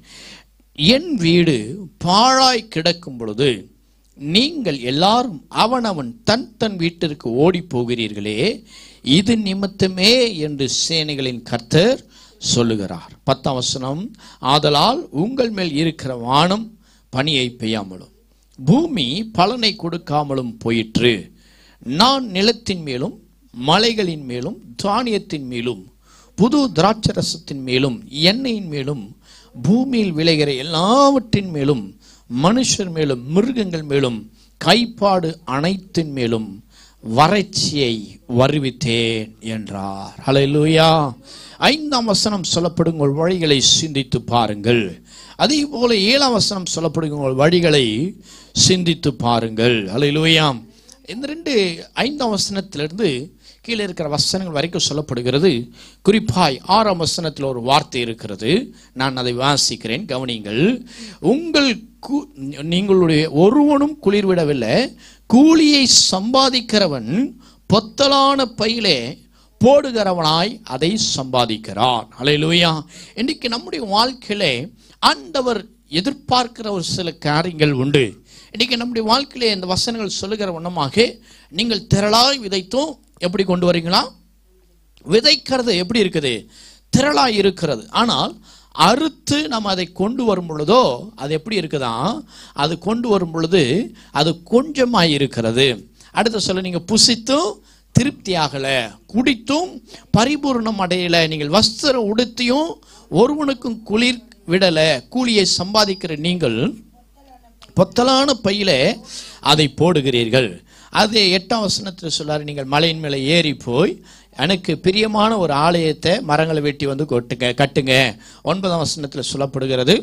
என் வீடு பாழாய் கிடக்கும் பொழுது நீங்கள் எல்லாரும் அவனவன் தன் தன் வீட்டிற்கு ஓடி போகிறீர்களே, இது நிமித்தமே என்று சேனைகளின் கர்த்தர் சொல்லுகிறார். பத்தாம் வசனம், ஆதலால் உங்கள் மேல் இருக்கிற வானம் பனியை பெய்யாமலும் பூமி பலனை கொடுக்காமலும் போயிற்று. நான் நிலத்தின் மேலும் மலைகளின் மேலும் தானியத்தின் மேலும் புது திராட்சரசத்தின் மேலும் எண்ணெயின் மேலும் பூமியில் விளைகிற எல்லாவற்றின் மேலும் மனுஷர் மேலும் மிருகங்கள் மேலும் கைப்பாடு அனைத்தின் மேலும் வறட்சியை வருவித்தேன் என்றார். ஹல்லேலூயா. ஐந்தாம் வசனம் சொல்லப்படும் உங்கள் வழிகளை சிந்தித்து பாருங்கள். அதே போல ஏழாம் வசனம் சொல்லப்படும் உங்கள் வழிகளை சிந்தித்து பாருங்கள். ஹல்லேலூயா. இந்த ரெண்டு ஐந்தாம் வசனத்திலிருந்து கீழே இருக்கிற வசனங்கள் வரைக்கும் சொல்லப்படுகிறது. குறிப்பாய் ஆறாம் வசனத்தில் ஒரு வார்த்தை இருக்கிறது. நான் அதை வாசிக்கிறேன், கவனிங்கள். உங்கள் நீங்களுடைய ஒருவனும் குளிர் விடவில்லை, கூலியை சம்பாதிக்கிறவன் பொத்தலான பையிலே போடுகிறவனாய் அதை சம்பாதிக்கிறான். ஹல்லேலூயா. இன்னைக்கு நம்முடைய வாழ்க்கையிலே ஆண்டவர் எதிர்பார்க்கிற ஒரு சில காரியங்கள் உண்டு. இன்னைக்கு நம்முடைய வாழ்க்கையிலே இந்த வசனங்கள் சொல்லுகிற வண்ணமாக நீங்கள் திரளாய் விதைத்தும் எப்படி கொண்டு வரீங்களா? விதைக்கிறது எப்படி இருக்குது? திரளாய் இருக்கிறது. ஆனால் அறுத்து நம்ம அதை கொண்டு வரும் பொழுதோ அது எப்படி இருக்குதா? அது கொண்டு வரும் பொழுது அது கொஞ்சமாய் இருக்கிறது. அடுத்த சொல்ல, நீங்க புசித்தும் திருப்தி ஆகல, குடித்தும் பரிபூர்ணம் அடையல, நீங்கள் வஸ்திரம் உடுத்தியும் ஒருவனுக்கும் குளிர் விடல, கூலியை சம்பாதிக்கிற நீங்கள் பொத்தலான பையில அதை போடுகிறீர்கள். அது எட்டாம் வசனத்தில் சொல்லாரு, நீங்கள் மலையின் மேலே ஏறி போய் எனக்கு பிரியமான ஒரு ஆலயத்தை மரங்களை வெட்டி வந்து கொட்டுங்க கட்டுங்க. ஒன்பதாம் வசனத்தில் சொல்லப்படுகிறது,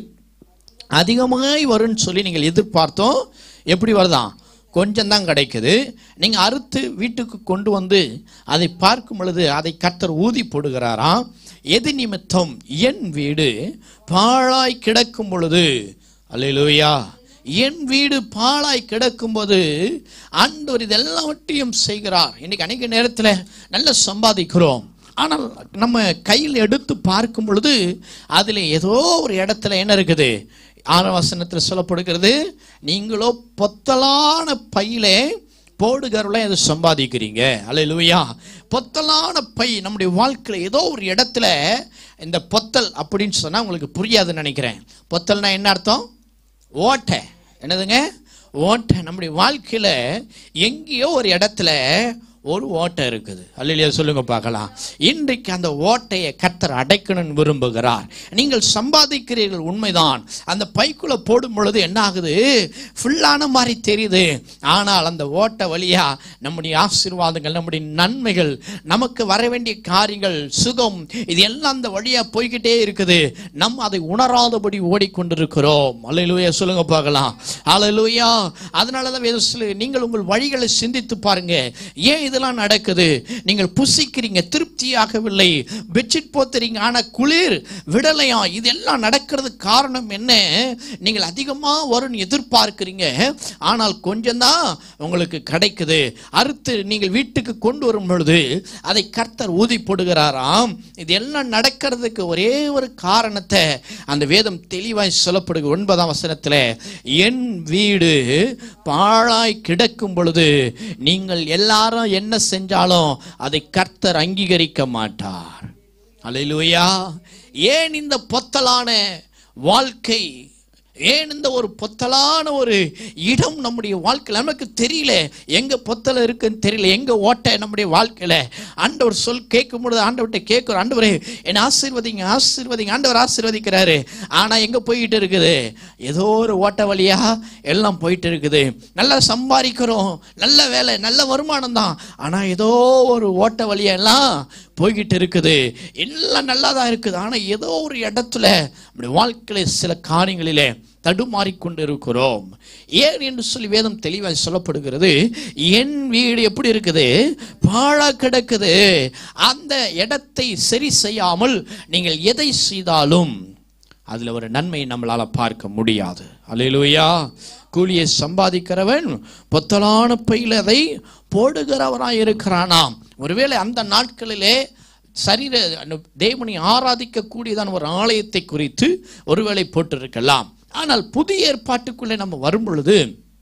அதிகமாய் வரும்னு சொல்லி நீங்கள் எதிர்பார்த்தோம், எப்படி வருதான்? கொஞ்சம் தான் கிடைக்குது. நீங்கள் அறுத்து வீட்டுக்கு கொண்டு வந்து அதை பார்க்கும் பொழுது அதை கர்த்தர் ஊதி போடுகிறாராம். எது நிமித்தம்? என் வீடு பாழாய் கிடக்கும் பொழுது. அல்லேலூயா. என் வீடு பாழாய் கிடக்கும் போது ஆண்டவர் இதெல்லாவற்றையும் செய்கிறார். இன்னைக்கு அநேக நேரத்தில் நல்ல சம்பாதிக்கிறோம், ஆனால் நம்ம கையில் எடுத்து பார்க்கும் பொழுது அதில் ஏதோ ஒரு இடத்துல என்ன இருக்குது? ஆறாம் வசனத்தில் சொல்லப்படுகிறது, நீங்களோ பொத்தலான பையிலே போடுகிறவளை அதை சம்பாதிக்கிறீங்க. அல்லேலூயா. பொத்தலான பை நம்முடைய வாழ்க்கையில் ஏதோ ஒரு இடத்துல, இந்த பொத்தல் அப்படின்னு சொன்னால் உங்களுக்கு புரியாதுன்னு நினைக்கிறேன். பொத்தல்னா என்ன அர்த்தம்? ஓட்டை. என்னதுங்க? ஓட்டை. நம்முடைய வாழ்க்கையில் எங்கேயோ ஒரு இடத்துல ஒரு ஓட்டை இருக்குது. அல்லேலூயா சொல்லுங்க பார்க்கலாம். இன்றைக்கு அந்த ஓட்டையை கர்த்தர் அடைக்கணும்னு விரும்புகிறார். நீங்கள் சம்பாதிக்கிறீர்கள் உண்மைதான். அந்த பைக்குள்ள போடும் பொழுது என்ன ஆகுது? ஃபுல்லான மாதிரி தெரியுது. ஆனால் அந்த ஓட்டை வழியா நம்முடைய ஆசீர்வாதங்கள், நம்முடைய நன்மைகள், நமக்கு வர வேண்டிய காரியங்கள், சுகம், இது எல்லாம் அந்த வழியா போய்கிட்டே இருக்குது. நம்ம அதை உணராதபடி ஓடிக்கொண்டிருக்கிறோம். அல்லேலூயா சொல்லுங்க பார்க்கலாம். அல்லேலூயா. அதனாலதான் வேதம் சொல்லுது, நீங்கள் உங்கள் வழிகளை சிந்தித்து பாருங்க. ஏன் இதெல்லாம் நடக்குது? நீங்கள் புசிக்கிறீங்க, திருப்தியாகவில்லை, பெட்ஷீட் போத்துறீங்க, ஆனா குளிர் விடலையா? இதெல்லாம் நடக்கிறது காரணம் என்ன? நீங்கள் அதிகமா வரும் எதிர்பார்க்கிறீங்க, ஆனால் கொஞ்சம் தான் உங்களுக்கு கிடைக்குது. அறுத்து நீங்கள் வீட்டுக்கு கொண்டு வரும் பொழுது அதை கர்த்தர் ஊதி போடுகிறாராம். இது எல்லாம் நடக்கிறதுக்கு ஒரே ஒரு காரணத்தை அந்த வேதம் தெளிவாய் சொல்லப்படுது. ஒன்பதாம் வசனத்துல, என் வீடு பாழாய் கிடக்கும் பொழுது நீங்கள் எல்லாரும் என்ன செஞ்சாலும் அதை கர்த்தர் அங்கீகரிக்க மாட்டார். அல்லேலூயா. ஏன் இந்த பொத்தலான வாழ்க்கை? ஏன் இந்த ஒரு பொத்தலான ஒரு இடம் நம்முடைய வாழ்க்கையில்? நமக்கு தெரியல எங்க பொத்தல இருக்குன்னு தெரியல, எங்க ஓட்ட நம்முடைய வாழ்க்கையில. ஆண்டவர் சொல் கேட்கும் பொழுது ஆண்டவர்கிட்ட கேட்கிறோம், ஆண்டவரே என்னை ஆசீர்வதிங்க, ஆசீர்வதிங்க. ஆண்டவர் ஆசீர்வதிக்கிறாரு, ஆனா எங்க போயிட்டு இருக்குது? ஏதோ ஒரு ஓட்ட வழியா எல்லாம் போயிட்டு இருக்குது. நல்லா சம்பாதிக்கிறோம், நல்ல வேலை, நல்ல வருமானம் தான், ஆனா ஏதோ ஒரு ஓட்ட வழியா எல்லாம் போய்கிட்டு இருக்குது. எல்லாம் நல்லா தான் இருக்குது, ஆனா ஏதோ ஒரு இடத்துல நம்முடைய வாழ்க்கையில சில காரியங்களிலே தடுமாறிக்கொண்டு இருக்கிறோம். ஏன் என்று சொல்லி வேதம் தெளிவாக சொல்லப்படுகிறது. என் வீடு எப்படி இருக்குது? பாழா கிடக்குது. அந்த இடத்தை சரி செய்யாமல் நீங்கள் எதை செய்தாலும் அதுல ஒரு நன்மை நம்மளால பார்க்க முடியாது. அல்லேலூயா. கூலியை சம்பாதிக்கிறவன் பொத்தலான பையில அதை போடுகிறவராய் இருக்கிறானாம். ஒருவேளை அந்த நாட்களிலே சரீர தேவனை ஆராதிக்க கூடியதான ஒரு ஆலயத்தை குறித்து ஒருவேளை போட்டிருக்கலாம். ஆனால் புதிய ஏற்பாட்டுக்குள்ளே நம்ம வரும் பொழுது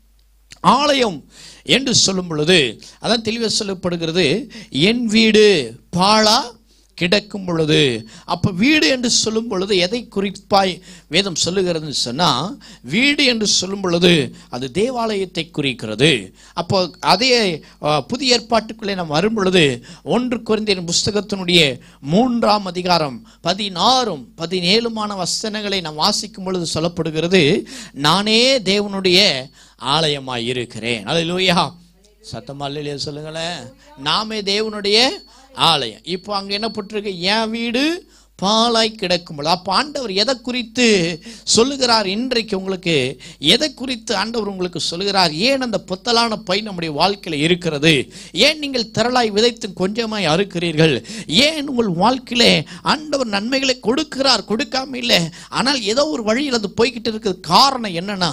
ஆலயம் என்று சொல்லும் பொழுது அதான் தெளிவாக சொல்லப்படுகிறது. என் வீடு பாழா கிடக்கும் பொழுது, அப்ப வீடு என்று சொல்லும் பொழுது எதை குறிப்பாய் வேதம் சொல்லுகிறதுன்னு சொன்னா, வீடு என்று சொல்லும் பொழுது அது தேவாலயத்தை குறிக்கிறது. அப்போ அதே புதிய ஏற்பாட்டுக்குள்ளே நாம் வரும் பொழுது ஒன்று கொரிந்தியர் புஸ்தகத்தினுடைய மூன்றாம் அதிகாரம் பதினாறும் பதினேழுமான வசனங்களை நாம் வாசிக்கும் பொழுது சொல்லப்படுகிறது, நானே தேவனுடைய ஆலயமாய் இருக்கிறேன். அல்லேலூயா. சத்தமா அல்லேலூயா சொல்லுங்களேன். நாமே தேவனுடைய ஆலயம். இப்போ அங்க என்ன போட்டிருக்கு? என் வீடு பாலாய் கிடக்கும். அப்ப ஆண்டவர் எதை குறித்து சொல்லுகிறார்? இன்றைக்கு உங்களுக்கு எதை குறித்து ஆண்டவர் உங்களுக்கு சொல்லுகிறார்? ஏன் அந்த பொத்தலான பை நம்முடைய வாழ்க்கையில இருக்கிறது? ஏன் நீங்கள் திரளாய் விதைத்து கொஞ்சமாய் அறுக்கிறீர்கள்? ஏன் உங்கள் வாழ்க்கையில ஆண்டவர் நன்மைகளை கொடுக்கிறார், கொடுக்காம இல்லை, ஆனால் ஏதோ ஒரு வழியில் அது போய்கிட்டு இருக்கிறது. காரணம் என்னன்னா,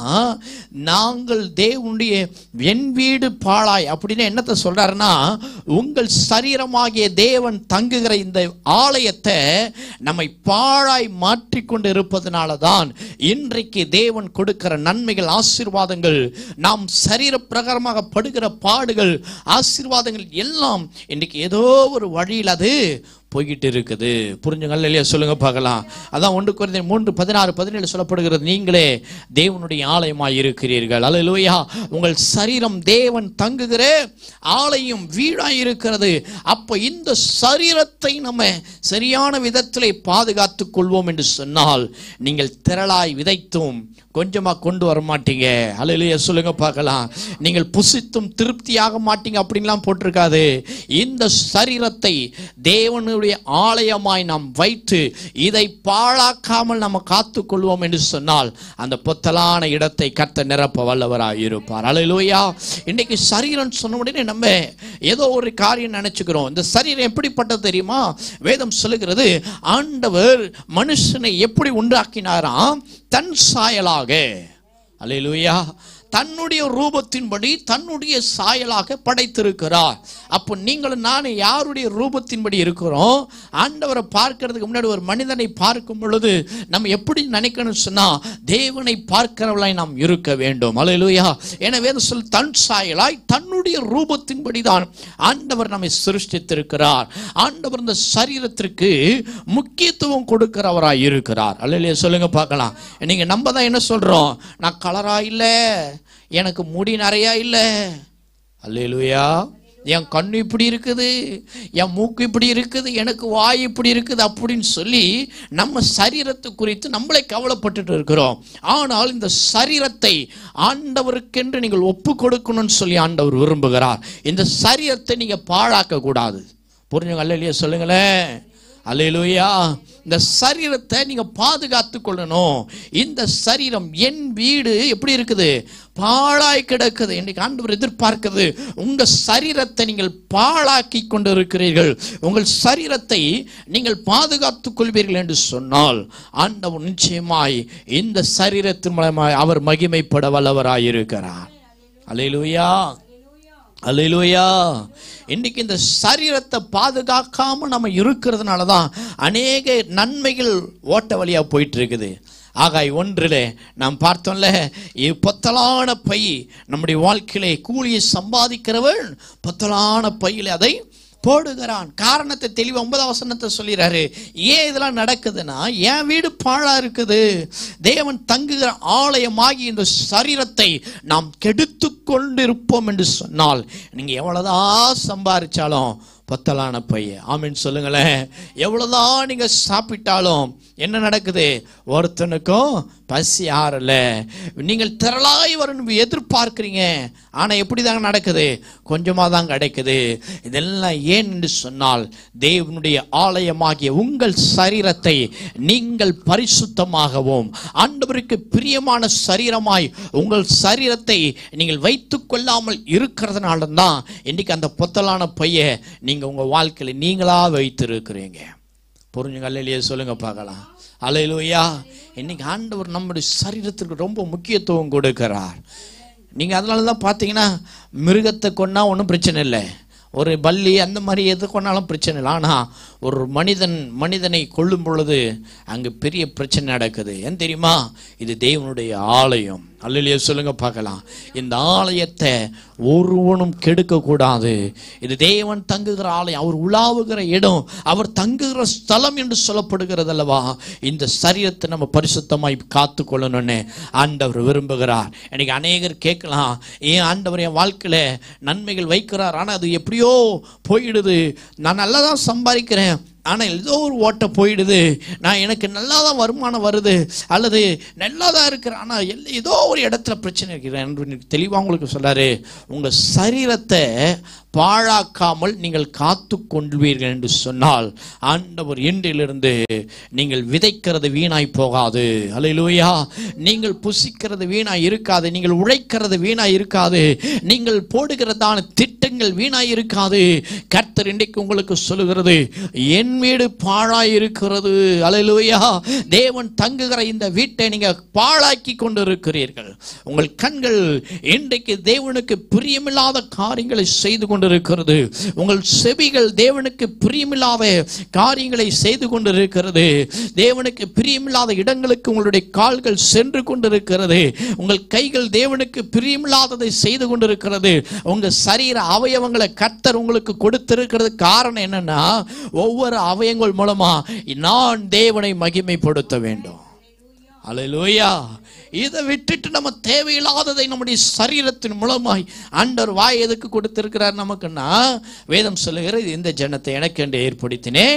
நாங்கள் தேவனுடைய என் வீடு பாழாய் அப்படின்னு என்னத்தை சொல்றாருன்னா, உங்கள் சரீரமாகிய தேவன் தங்குகிற இந்த ஆலயத்தை நம்மை பாழாய் மாற்றிக்கொண்டு இருப்பதனால தான் இன்றைக்கு தேவன் கொடுக்கிற நன்மைகள், ஆசீர்வாதங்கள், நாம் சரீர பிரகாரமாக படுகிற பாடுகள், ஆசீர்வாதங்கள் எல்லாம் இன்றைக்கு ஏதோ ஒரு வழியில் அது போய்கிட்டு இருக்குது. புரிஞ்சுங்க இல்லையா? சொல்லுங்க பார்க்கலாம். அதான் ஒன்று கொரிந்தியர் மூன்று பதினாறு பதினேழு சொல்லப்படுகிறது, நீங்களே தேவனுடைய ஆலயமாய் இருக்கிறீர்கள். அல்லேலூயா. உங்கள் சரீரம் தேவன் தங்குகிற ஆலயம், வீடாய் இருக்கிறது. அப்ப இந்த சரீரத்தை நம்ம சரியான விதத்திலே பாதுகாத்துக் கொள்வோம் என்று சொன்னால், நீங்கள் திரளாய் விதைத்தும் கொஞ்சமா கொண்டு வர மாட்டீங்க. அல்லேலூயா. சொல்லுங்க பார்க்கலாம். நீங்கள் புசித்தும் திருப்தியாக மாட்டீங்க அப்படின்லாம் போட்டிருக்காது. இந்த சரீரத்தை தேவனுடைய ஆலயமாய் நாம் வைத்து இதை பாழாக்காமல் நம்ம காத்துக் கொள்வோம் என்று சொன்னால் அந்த பொத்தலான இடத்தை கர்த்தர் நிரப்ப வல்லவராய் இருப்பார். அல்லேலூயா. இன்னைக்கு சரீரம் சொன்ன உடனே நம்ம ஏதோ ஒரு காரியம் நினைச்சுக்கிறோம். இந்த சரீரம் எப்படிப்பட்டது தெரியுமா? வேதம் சொல்லுகிறது, ஆண்டவர் மனுஷனை எப்படி உண்டாக்கினாராம்? தன் சாயலாக. அல்லேலூயா. தன்னுடைய ரூபத்தின்படி தன்னுடைய சாயலாக படைத்திருக்கிறார். அப்போ நீங்களும் நானும் யாருடைய ரூபத்தின்படி இருக்கிறோம்? ஆண்டவரை பார்க்கிறதுக்கு முன்னாடி ஒரு மனிதனை பார்க்கும் பொழுது நம்ம எப்படி நினைக்கணும் சொன்னா, தேவனை பார்க்கிறவளாய் நாம் இருக்க வேண்டும். அல்லேலூயா. எனவே சொல் தன் சாயலாய் தன்னுடைய ரூபத்தின்படி தான் ஆண்டவர் நம்மை சிருஷ்டித்திருக்கிறார். ஆண்டவர் இந்த சரீரத்திற்கு முக்கியத்துவம் கொடுக்கிறவராய் இருக்கிறார். அல்லேலூயா. சொல்லுங்க பார்க்கலாம். நீங்க நம்ம தான் என்ன சொல்றோம்? நான் கலரா இல்ல, எனக்கு முடி நிறையா இல்ல, அல்லேலூயா, என் கண்ணு இப்படி இருக்குது, என் மூக்கு இப்படி இருக்குது, எனக்கு வாய் இப்படி இருக்குது அப்படின்னு சொல்லி நம்ம சரீரத்தை குறித்து நம்மளே கவலைப்பட்டுட்டு இருக்கிறோம். ஆனால் இந்த சரீரத்தை ஆண்டவருக்கென்று நீங்கள் ஒப்பு கொடுக்கணும்னு சொல்லி ஆண்டவர் விரும்புகிறார். இந்த சரீரத்தை நீங்க பாழாக்க கூடாது. புரிஞ்சுங்க? அல்லேலூயா சொல்லுங்களேன். அல்லேலூயா. இந்த சரீரத்தை நீங்க பாதுகாத்து கொள்ளணும். இந்த சரீரம் என் வீடு எப்படி இருக்குது? பாழாய் கிடக்குது. இன்னைக்கு ஆண்டவர் எதிர்பார்க்கிறது, உங்க சரீரத்தை நீங்கள் பாழாக்கி கொண்டு இருக்கிறீர்கள். உங்கள் சரீரத்தை நீங்கள் பாதுகாத்துக் கொள்வீர்கள் என்று சொன்னால் ஆண்டவர் நிச்சயமாய் இந்த சரீரத்தின் மூலமாய் அவர் மகிமைப்பட வல்லவராய் இருக்கிறார். அல்லேலூயா. அல்லேலூயா. இன்னைக்கு இந்த சரீரத்தை பாதுகாக்காம நம்ம இருக்கிறதுனால தான் அநேக நன்மைகள் ஓட்ட வழியா போயிட்டு இருக்குது. ஆகாய் ஒன்றிலே நாம் பார்த்தோம்ல, பொத்தலான பை நம்முடைய வாழ்க்கையிலே கூலியை சம்பாதிக்கிறவன் பொத்தலான பையில அதை போடுகிறான். காரணத்தை தெளிவா ஒன்பதாம் வசனத்தை சொல்லிறாரு. ஏன் இதெல்லாம் நடக்குதுன்னா, என் வீடு பாழா இருக்குது, தேவன் தங்குகிற ஆலயமாகி இந்த சரீரத்தை நாம் கெடுத்து கொண்டு இருப்போம் என்று சொன்னால் நீங்க எவ்வளவுதான் சம்பாதிச்சாலும் பத்தலான பைய. ஆமீன் சொல்லுங்களேன். எவ்வளவுதான் நீங்க சாப்பிட்டாலும் என்ன நடக்குது? ஒருத்தனுக்கும் பசி ஆறல. நீங்கள் திரளாய் வரணும் எதிர்பார்க்கிறீங்க, ஆனால் எப்படி தாங்க நடக்குது? கொஞ்சமாக தான் கிடைக்குது. இதெல்லாம் ஏன் என்று சொன்னால், தேவனுடைய ஆலயமாகிய உங்கள் சரீரத்தை நீங்கள் பரிசுத்தமாகவும் ஆண்டவருக்கு பிரியமான சரீரமாய் உங்கள் சரீரத்தை நீங்கள் வைத்துக் கொள்ளாமல் இருக்கிறதுனால தான் இன்னைக்கு அந்த பொத்தலான பைய நீங்க உங்க வாழ்க்கையில் நீங்களா வைத்திருக்கிறீங்க. புரிஞ்சுங்க? அல்லேலூயா சொல்லுங்க பார்க்கலாம். அல்லேலூயா. இன்னைக்கு ஆண்டவர் நம்முடைய சரீரத்திற்கு ரொம்ப முக்கியத்துவம் கொடுக்கிறார். நீங்கள் அதனால தான் பார்த்தீங்கன்னா, மிருகத்தை கொன்னா ஒன்றும் பிரச்சனை இல்லை, ஒரு பல்லி அந்த மாதிரி எது கொண்டாலும் பிரச்சனை இல்லை. ஆனால் ஒரு மனிதன் மனிதனை கொள்ளும் பொழுது அங்கே பெரிய பிரச்சனை நடக்குது. ஏன் தெரியுமா? இது தேவனுடைய ஆலயம். அல்லேலூயா சொல்லுங்க பார்க்கலாம். இந்த ஆலயத்தை ஒருவனும் கெடுக்கக்கூடாது. இது தேவன் தங்குகிற ஆலயம், அவர் உலாவுகிற இடம், அவர் தங்குகிற ஸ்தலம் என்று சொல்லப்படுகிறது அல்லவா? இந்த சரீரத்தை நம்ம பரிசுத்தமாய் காத்து கொள்ளணும்னு ஆண்டவர் விரும்புகிறார். எனக்கு அநேகர் கேட்கலாம், ஏன் ஆண்டவர் என் வாழ்க்கையில நன்மைகள் வைக்கிறார், ஆனால் அது எப்படியோ போயிடுது, நான் நல்லா தான் சம்பாதிக்கிறேன், ஆனால் ஏதோ ஒரு ஓட்டை போயிடுது, நான் எனக்கு நல்லா தான் வருமானம் வருது, அல்லது நல்லா தான் இருக்கிறேன், ஆனால் ஏதோ ஒரு இடத்துல பிரச்சனை இருக்கிறேன் என்று தெளிவாக உங்களுக்கு சொல்றாரு. உங்கள் சரீரத்தை பாழாக்காமல் நீங்கள் காத்து கொள்வீர்கள் என்று சொன்னால், ஆண்டவர் இன்றிலிருந்து நீங்கள் விதைக்கிறது வீணாய் போகாது. அல்லேலூயா. நீங்கள் புசிக்கிறது வீணாய் இருக்காது, நீங்கள் உழைக்கிறது வீணாய் இருக்காது, நீங்கள் போடுகிறதான திட்டங்கள் வீணாய் இருக்காது. கர்த்தர் இன்றைக்கு உங்களுக்கு சொல்லுகிறது, என் வீடு பாழாய் இருக்கிறது. அல்லேலூயா. தேவன் தங்குகிற இந்த வீட்டை நீங்க பாழாக்கி கொண்டு இருக்கிறீர்கள். உங்கள் கண்கள் இன்றைக்கு தேவனுக்கு பிரியமில்லாத காரியங்களை செய்து கொண்டு இருக்கிறது. உங்கள் செவிகள் தேவனுக்கு பிரியமில்லாத காரியங்களை செய்து கொண்டிருக்கிறது. தேவனுக்கு பிரியமில்லாத இடங்களுக்கு உங்களுடைய கால்கள் சென்று கொண்டிருக்கிறது. உங்கள் கைகள் தேவனுக்கு பிரியமில்லாததை செய்து கொண்டிருக்கிறது. உங்க சரீர அவயவங்களை கர்த்தர் உங்களுக்கு கொடுத்திருக்கிறது. காரணம் என்னன்னா, ஒவ்வொரு அவயங்கள் மூலமா நான் தேவனை மகிமைப்படுத்த வேண்டும். அல்லேலூயா. இதை விட்டுட்டு நம்ம தேவையில்லாததை நம்முடைய சரீரத்தின் மூலமாய் ஆண்டவர் வாய் எதுக்கு கொடுத்திருக்கிறார் நமக்குன்னா, வேதம் சொல்லுகிறது, இந்த ஜனத்தை எனக்கு என்று ஏற்படுத்தினேன்,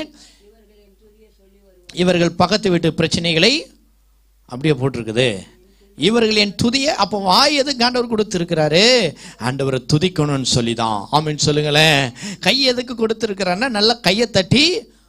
இவர்கள் பக்கத்து வீட்டு பிரச்சனைகளை அப்படியே போட்டிருக்குது, இவர்கள் என் துதிய. அப்போ வாய் எதுக்கு ஆண்டவர் கொடுத்திருக்கிறாரு? ஆண்டவரை துதிக்கணும்னு சொல்லிதான். ஆமென் சொல்லுங்களேன். கை எதுக்கு கொடுத்திருக்கிறாருன்னா, நல்ல கையை தட்டி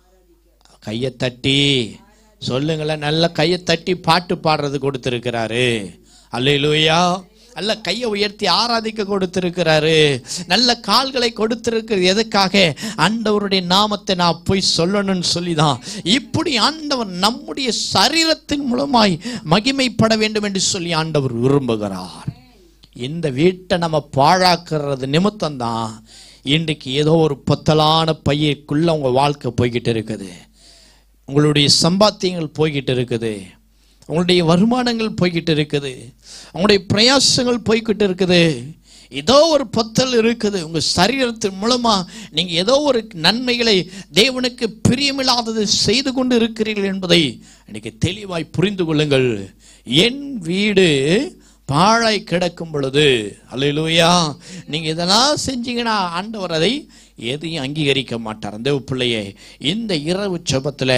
கையை தட்டி சொல்லுங்களேன், நல்ல கையை தட்டி பாட்டு பாடுறது கொடுத்திருக்கிறாரு. அல்லேலூயா. நல்ல கையை உயர்த்தி ஆராதிக்க கொடுத்திருக்கிறாரு. நல்ல கால்களை கொடுத்திருக்கிறது எதுக்காக? ஆண்டவருடைய நாமத்தை நான் போய் சொல்லணும்னு சொல்லிதான். இப்படி ஆண்டவர் நம்முடைய சரீரத்தின் மூலமாய் மகிமைப்பட வேண்டும் என்று சொல்லி ஆண்டவர் விரும்புகிறார். இந்த வீட்டை நம்ம பாழாக்குறது நிமித்தம்தான் இன்றைக்கு ஏதோ ஒரு பொத்தலான பையக்குள்ள உங்க வாழ்க்கை போய்கிட்டு இருக்குது, உங்களுடைய சம்பாத்தியங்கள் போய்கிட்டு இருக்குது, உங்களுடைய வருமானங்கள் போய்கிட்டு இருக்குது, உங்களுடைய பிரயாசங்கள் போய்கிட்டு இருக்குது. ஏதோ ஒரு பொத்தல் இருக்குது. உங்க சரீரத்தின் மூலமா நீங்க ஏதோ ஒரு நன்மைகளை தேவனுக்கு பிரியமில்லாததை செய்து கொண்டு இருக்கிறீர்கள் என்பதை இன்னைக்கு தெளிவாய் புரிந்து கொள்ளுங்கள். என் வீடு பாழாய் கிடக்கும் பொழுது, அல்லேலூயா, நீங்க இதெல்லாம் செஞ்சீங்கன்னா ஆண்டவர் அதை எதையும் அங்கீகரிக்க மாட்டார். தேவ பிள்ளையே, இந்த இரவு ஜெபத்துல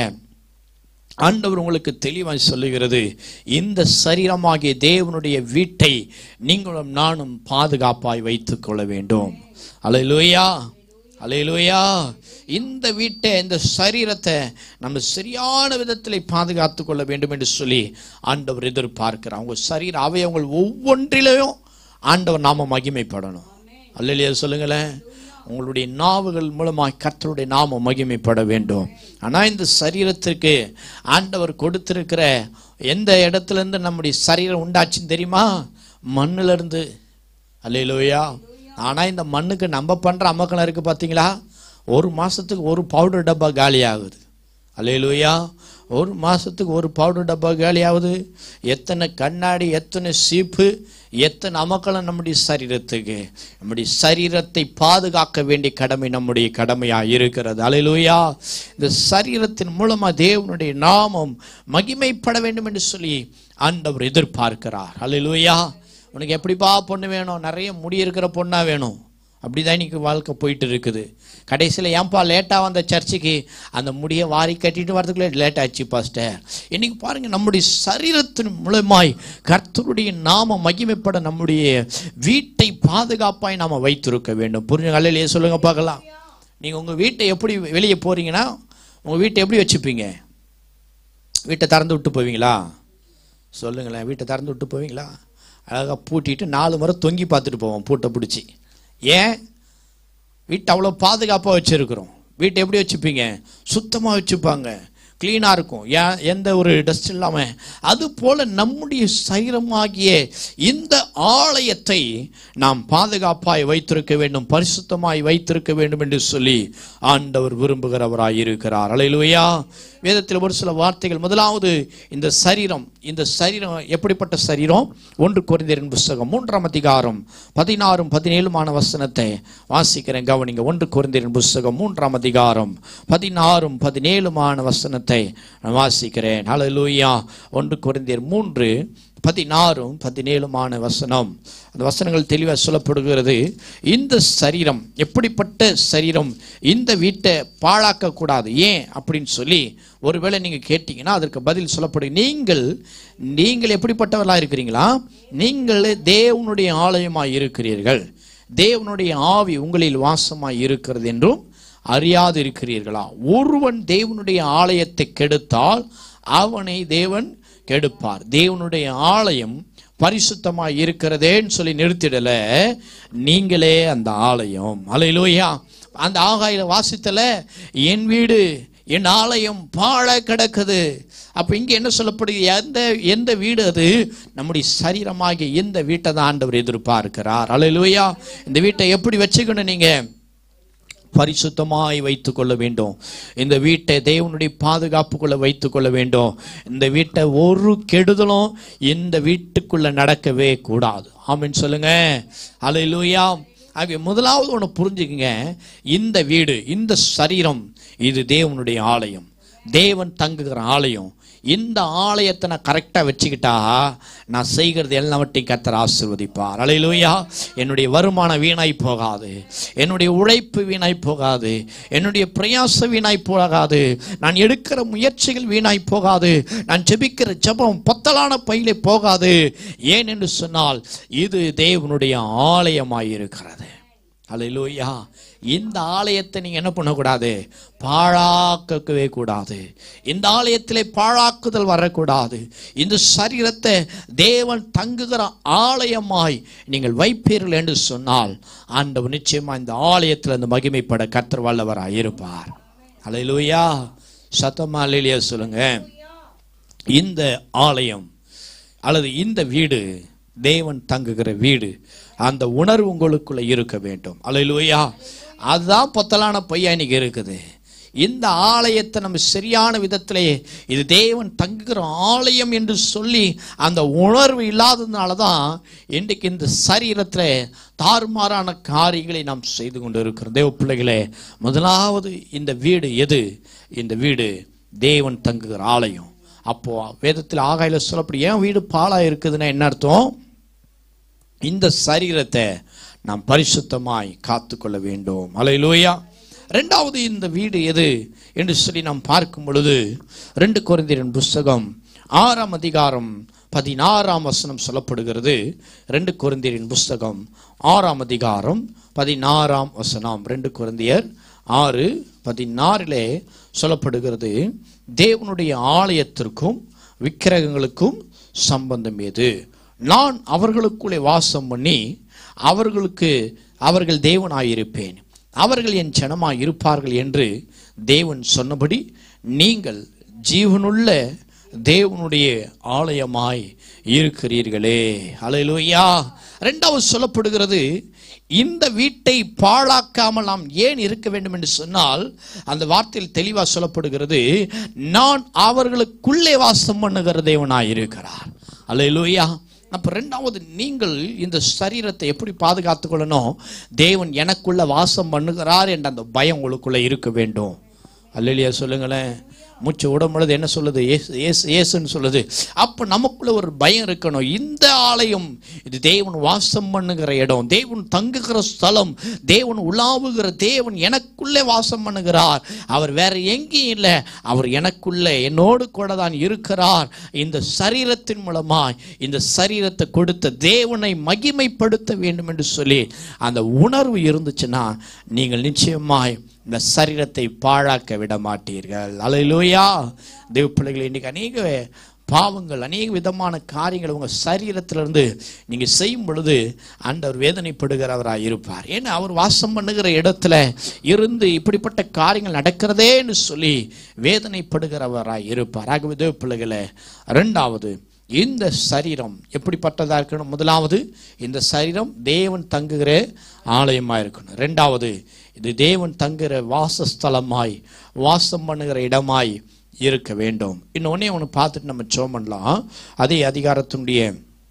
ஆண்டவர் உங்களுக்கு தெளிவாய் சொல்லுகிறது, இந்த சரீரமாகிய தேவனுடைய வீட்டை நீங்களும் நானும் பாதுகாப்பாய் வைத்துக் கொள்ள வேண்டும். அல்லேலூயா, அல்லேலூயா. இந்த வீட்டை, இந்த சரீரத்தை நம்ம சரியான விதத்தில் பாதுகாத்து கொள்ள வேண்டும் என்று சொல்லி ஆண்டவர் எதிர்பார்க்கிறார். உங்க சரீர அவயவங்கள் ஒவ்வொன்றிலையும் ஆண்டவர் நாம மகிமைப்படணும். அல்லேலூயா சொல்லுங்களேன். உங்களுடைய நாவுகள் மூலமாக கர்த்தருடைய நாமம் மகிமைப்பட வேண்டும். ஆனால் இந்த சரீரத்திற்கு ஆண்டவர் கொடுத்திருக்கிற எந்த இடத்துல இருந்து நம்முடைய சரீரம் உண்டாச்சுன்னு தெரியுமா? மண்ணுல இருந்து. அல்லேலூயா. ஆனால் இந்த மண்ணுக்கு நம்ம பண்ற அமக்கலம் இருக்கு பார்த்தீங்களா? ஒரு மாசத்துக்கு ஒரு பவுடர் டப்பா காலி ஆகுது. அல்லேலூயா. ஒரு மாசத்துக்கு ஒரு பவுடர் டப்பா காலி ஆகுது. எத்தனை கண்ணாடி, எத்தனை சீப்பு, எத்தனை அமக்கலம் நம்முடைய சரீரத்துக்கு. நம்முடைய சரீரத்தை பாதுகாக்க வேண்டிய கடமை நம்முடைய கடமையா இருக்கிறது. அல்லேலூயா. இந்த சரீரத்தின் மூலமா தேவனுடைய நாமம் மகிமைப்பட வேண்டும் என்று சொல்லி ஆண்டவர் எதிர்பார்க்கிறார். அல்லேலூயா. உனக்கு எப்படிப்பா பொண்ணு வேணும்? நிறைய முடி இருக்கிற பொண்ணா வேணும்? அப்படிதான் இன்னைக்கு வாழ்க்கை போயிட்டு இருக்குது. கடைசியில் ஏன்பா லேட்டாக வந்த சர்ச்சுக்கு, அந்த முடியை வாரி கட்டிட்டு வரதுக்குள்ளே லேட் ஆச்சு பாஸ்டர். இன்னைக்கு பாருங்க, நம்முடைய சரீரத்தின் மூலமாய் கர்த்தருடைய நாம மகிமைப்பட நம்முடைய வீட்டை பாதுகாப்பாய் நாம் வைத்திருக்க வேண்டும். புரிஞ்ச காலையிலேயே சொல்லுங்க பார்க்கலாம். நீங்கள் உங்கள் வீட்டை எப்படி வெளியே போறீங்கன்னா உங்கள் வீட்டை எப்படி வச்சுப்பீங்க? வீட்டை திறந்து விட்டு போவீங்களா? சொல்லுங்களேன். வீட்டை திறந்து விட்டு போவீங்களா? அழகாக பூட்டிட்டு நாலு முறை தொங்கி பார்த்துட்டு போவோம் பூட்டை பிடிச்சி. ஏன்? வீட்டை அவ்வளோ பாதுகாப்பாக வச்சுருக்குறோம். வீட்டை எப்படி வச்சுப்பீங்க? சுத்தமாக வச்சுப்பாங்க, க்ளீனாக இருக்கும், ஏன் எந்த ஒரு டஸ்ட் இல்லாமல். அது போல் நம்முடைய சரீரமாகிய இந்த ஆலயத்தை நாம் பாதுகாப்பாய் வைத்திருக்க வேண்டும், பரிசுத்தமாய் வைத்திருக்க வேண்டும் என்று சொல்லி ஆண்டவர் விரும்புகிறவராய் இருக்கிறார். அல்லேலூயா. வேதத்தில் ஒரு சில வார்த்தைகள். முதலாவது, இந்த சரீரம். இந்த சரீரம் எப்படிப்பட்ட சரீரம்? ஒன்று கொரிந்தியரின் புஸ்தகம் மூன்றாம் அதிகாரம் பதினாறும் பதினேழுமான வசனத்தை வாசிக்கிறேன், கவனிங்க. ஒன்று கொரிந்தியரின் புஸ்தகம் மூன்றாம் அதிகாரம் பதினாறும் பதினேழுமான வசனத்தை நான் வாசிக்கிறேன். ஹல்லேலூயா. ஒன்று கொரிந்தியர் மூன்று பதினாறும் பதினேழுமான வசனம். அந்த வசனங்கள் தெளிவாக சொல்லப்படுகிறது. இந்த சரீரம் எப்படிப்பட்ட சரீரம்? இந்த வீட்டை பாழாக்க கூடாது. ஏன் அப்படின்னு சொல்லி ஒருவேளை நீங்க கேட்டீங்கன்னா அதற்கு பதில் சொல்லப்படும். நீங்கள் நீங்கள் எப்படிப்பட்டவர்களாக இருக்கிறீங்களா? நீங்கள் தேவனுடைய ஆலயமாய் இருக்கிறீர்கள், தேவனுடைய ஆவி உங்களில் வாசமாய் இருக்கிறது என்றும் அறியாது இருக்கிறீர்களா? ஒருவன் தேவனுடைய ஆலயத்தை கெடுத்தால் அவனை தேவன் கெடுப்பார். தேவனுடைய ஆலயம் பரிசுத்தமாய் இருக்கிறதேன்னு சொல்லி நிறுத்திடல, நீங்களே அந்த ஆலயம். அல்லேலூயா. அந்த ஆகாயில வாசித்தல, என் வீடு என் ஆலயம் பாழ கிடக்குது. அப்ப இங்க என்ன சொல்லப்படுது? எந்த எந்த வீடு அது? நம்முடைய சரீரமாகிய இந்த வீட்டை தான் ஆண்டவர் எதிர்பார்க்கிறார். அல்லேலூயா. இந்த வீட்டை எப்படி வச்சுக்கணும்? நீங்க பரிசுத்தமாய் வைத்துக் கொள்ள வேண்டும். இந்த வீட்டை தேவனுடைய பாதுகாப்புக்குள்ள வைத்துக் கொள்ள வேண்டும். இந்த வீட்டை ஒரு கெடுதலும் இந்த வீட்டுக்குள்ள நடக்கவே கூடாது. ஆமென் சொல்லுங்க. அல்லேலூயா. ஆகவே முதலாவது ஒன்று புரிஞ்சுக்குங்க, இந்த வீடு, இந்த சரீரம், இது தேவனுடைய ஆலயம், தேவன் தங்குகிற ஆலயம். இந்த ஆலயத்தை நான் கரெக்டாக வச்சுக்கிட்டா நான் செய்கிறது எல்லாவற்றையும் கர்த்தர் ஆசீர்வதிப்பார். அல்லேலூயா. என்னுடைய வருமானம் வீணாய் போகாது, என்னுடைய உழைப்பு வீணாய் போகாது, என்னுடைய பிரயாசம் வீணாய் போகாது, நான் எடுக்கிற முயற்சிகள் வீணாய் போகாது, நான் ஜெபிக்கிற ஜெபம் பொத்தலான பையிலே போகாது. ஏன் என்று சொன்னால் இது தேவனுடைய ஆலயமாய் இருக்கிறது. அல்லேலூயா. இந்த ஆலயத்தை நீங்க என்ன பண்ணக்கூடாது? பாழாக்கவே கூடாது. இந்த ஆலயத்திலே பாழாக்குதல் வரக்கூடாது. இந்த சரீரத்தை தேவன் தங்குகிற ஆலயமாய் நீங்கள் வைப்பீர்கள் என்று சொன்னால் ஆண்டவர் நிச்சயமா இந்த ஆலயத்தில் அந்த மகிமைப்பட கர்த்தர் வல்லவராய் இருப்பார். அல்லேலூயா. சத்தமா அல்லேலூயா சொல்லுங்க. இந்த ஆலயம் அல்லது இந்த வீடு தேவன் தங்குகிற வீடு, அந்த உணர்வு உங்களுக்குள்ள இருக்க வேண்டும். அல்லேலூயா. அதுதான் பொத்தலான பையா இன்னைக்கு இருக்குது. இந்த ஆலயத்தை நம்ம சரியான விதத்திலே இது தேவன் தங்குகிற ஆலயம் என்று சொல்லி அந்த உணர்வு இல்லாததுனால தான் இன்றைக்கு இந்த சரீரத்தில் தாறுமாறான காரியங்களை நாம் செய்து கொண்டு இருக்கிறோம். தேவ பிள்ளைகளே, முதலாவது இந்த வீடு எது? இந்த வீடு தேவன் தங்குகிற ஆலயம். அப்போ வேதத்தில் ஆகாயில சொல்லப்படி, ஏன் வீடு பாழா இருக்குதுன்னா என்ன அர்த்தம்? இந்த சரீரத்தை நாம் பரிசுத்தமாய் காத்துக்கொள்ள வேண்டும். அல்லேலூயா. இரண்டாவது, இந்த வீடு எது என்று சொல்லி நாம் பார்க்கும் பொழுது ரெண்டு கொரிந்தியரின் புஸ்தகம் ஆறாம் அதிகாரம் பதினாறாம் வசனம் சொல்லப்படுகிறது. ரெண்டு கொரிந்தியரின் புஸ்தகம் ஆறாம் அதிகாரம் பதினாறாம் வசனம். ரெண்டு கொரிந்தியர் ஆறு பதினாறிலே சொல்லப்படுகிறது, தேவனுடைய ஆலயத்திற்கும் விக்கிரகங்களுக்கும் சம்பந்தம் ஏது? நான் அவர்களுக்குள்ளே வாசம் பண்ணி அவர்களுக்கு அவர்கள் தேவனாயிருப்பேன், அவர்கள் என் ஜனமாய் இருப்பார்கள் என்று தேவன் சொன்னபடி நீங்கள் ஜீவனுள்ள தேவனுடைய ஆலயமாய் இருக்கிறீர்களே. அல்லேலூயா. இரண்டாவது சொல்லப்படுகிறது, இந்த வீட்டை பாழாக்காமல் நாம் ஏன் இருக்க வேண்டும் என்று சொன்னால் அந்த வார்த்தையில் தெளிவாக சொல்லப்படுகிறது, நான் அவர்களுக்குள்ளே வாசம் பண்ணுகிற தேவனாய் இருக்கிறார். அல்லேலூயா. அப்போ ரெண்டாவது, நீங்கள் இந்த சரீரத்தை எப்படி பாதுகாத்துக் கொள்ளணும்? தேவன் எனக்குள்ள வாசம் பண்ணுகிறார் என்ற அந்த பயம் உங்களுக்குள்ள இருக்க வேண்டும். அல்லேலூயா சொல்லுங்களேன். மூச்சு விடும் பொழுது என்ன சொல்லுது? ஏசு ஏசு ஏசுன்னு சொல்லுது. அப்போ நமக்குள்ள ஒரு பயம் இருக்கணும். இந்த ஆலயம் இது தேவன் வாசம் பண்ணுகிற இடம், தேவன் தங்குகிற ஸ்தலம், தேவன் உலாவுகிற தேவன் எனக்குள்ளே வாசம் பண்ணுகிறார். அவர் வேற எங்கேயும் இல்லை, அவர் எனக்குள்ளே என்னோடு கூட தான் இருக்கிறார். இந்த சரீரத்தின் மூலமாய் இந்த சரீரத்தை கொடுத்த தேவனை மகிமைப்படுத்த வேண்டும் என்று சொல்லி அந்த உணர்வு இருந்துச்சுன்னா நீங்கள் நிச்சயமாய் இந்த சரீரத்தை பாழாக்க விட மாட்டீர்கள். அல்லேலூயா. தேவ பிள்ளைகள், இன்னைக்கு அநேக பாவங்கள், அநேக விதமான காரியங்கள் உங்கள் சரீரத்திலிருந்து நீங்கள் செய்யும் பொழுது ஆண்டவர் வேதனைப்படுகிறவராக இருப்பார். ஏன்னா அவர் வாசம் பண்ணுகிற இடத்துல இருந்து இப்படிப்பட்ட காரியங்கள் நடக்கிறதேன்னு சொல்லி வேதனைப்படுகிறவராக இருப்பார். ஆகவே தேவ பிள்ளைகளை, ரெண்டாவது, இந்த சரீரம் எப்படிப்பட்டதாக இருக்கணும்? முதலாவது, இந்த சரீரம் தேவன் தங்குகிற ஆலயமாக இருக்கணும். ரெண்டாவது, இது தேவன் தங்குகிற வாசஸ்தலமாய் வாசம் பண்ணுகிற இடமாய் இருக்க வேண்டும். இன்னொன்னே ஒன்று பார்த்துட்டு நம்ம ஜெபம் பண்ணலாம். அதே அதிகாரத்தினுடைய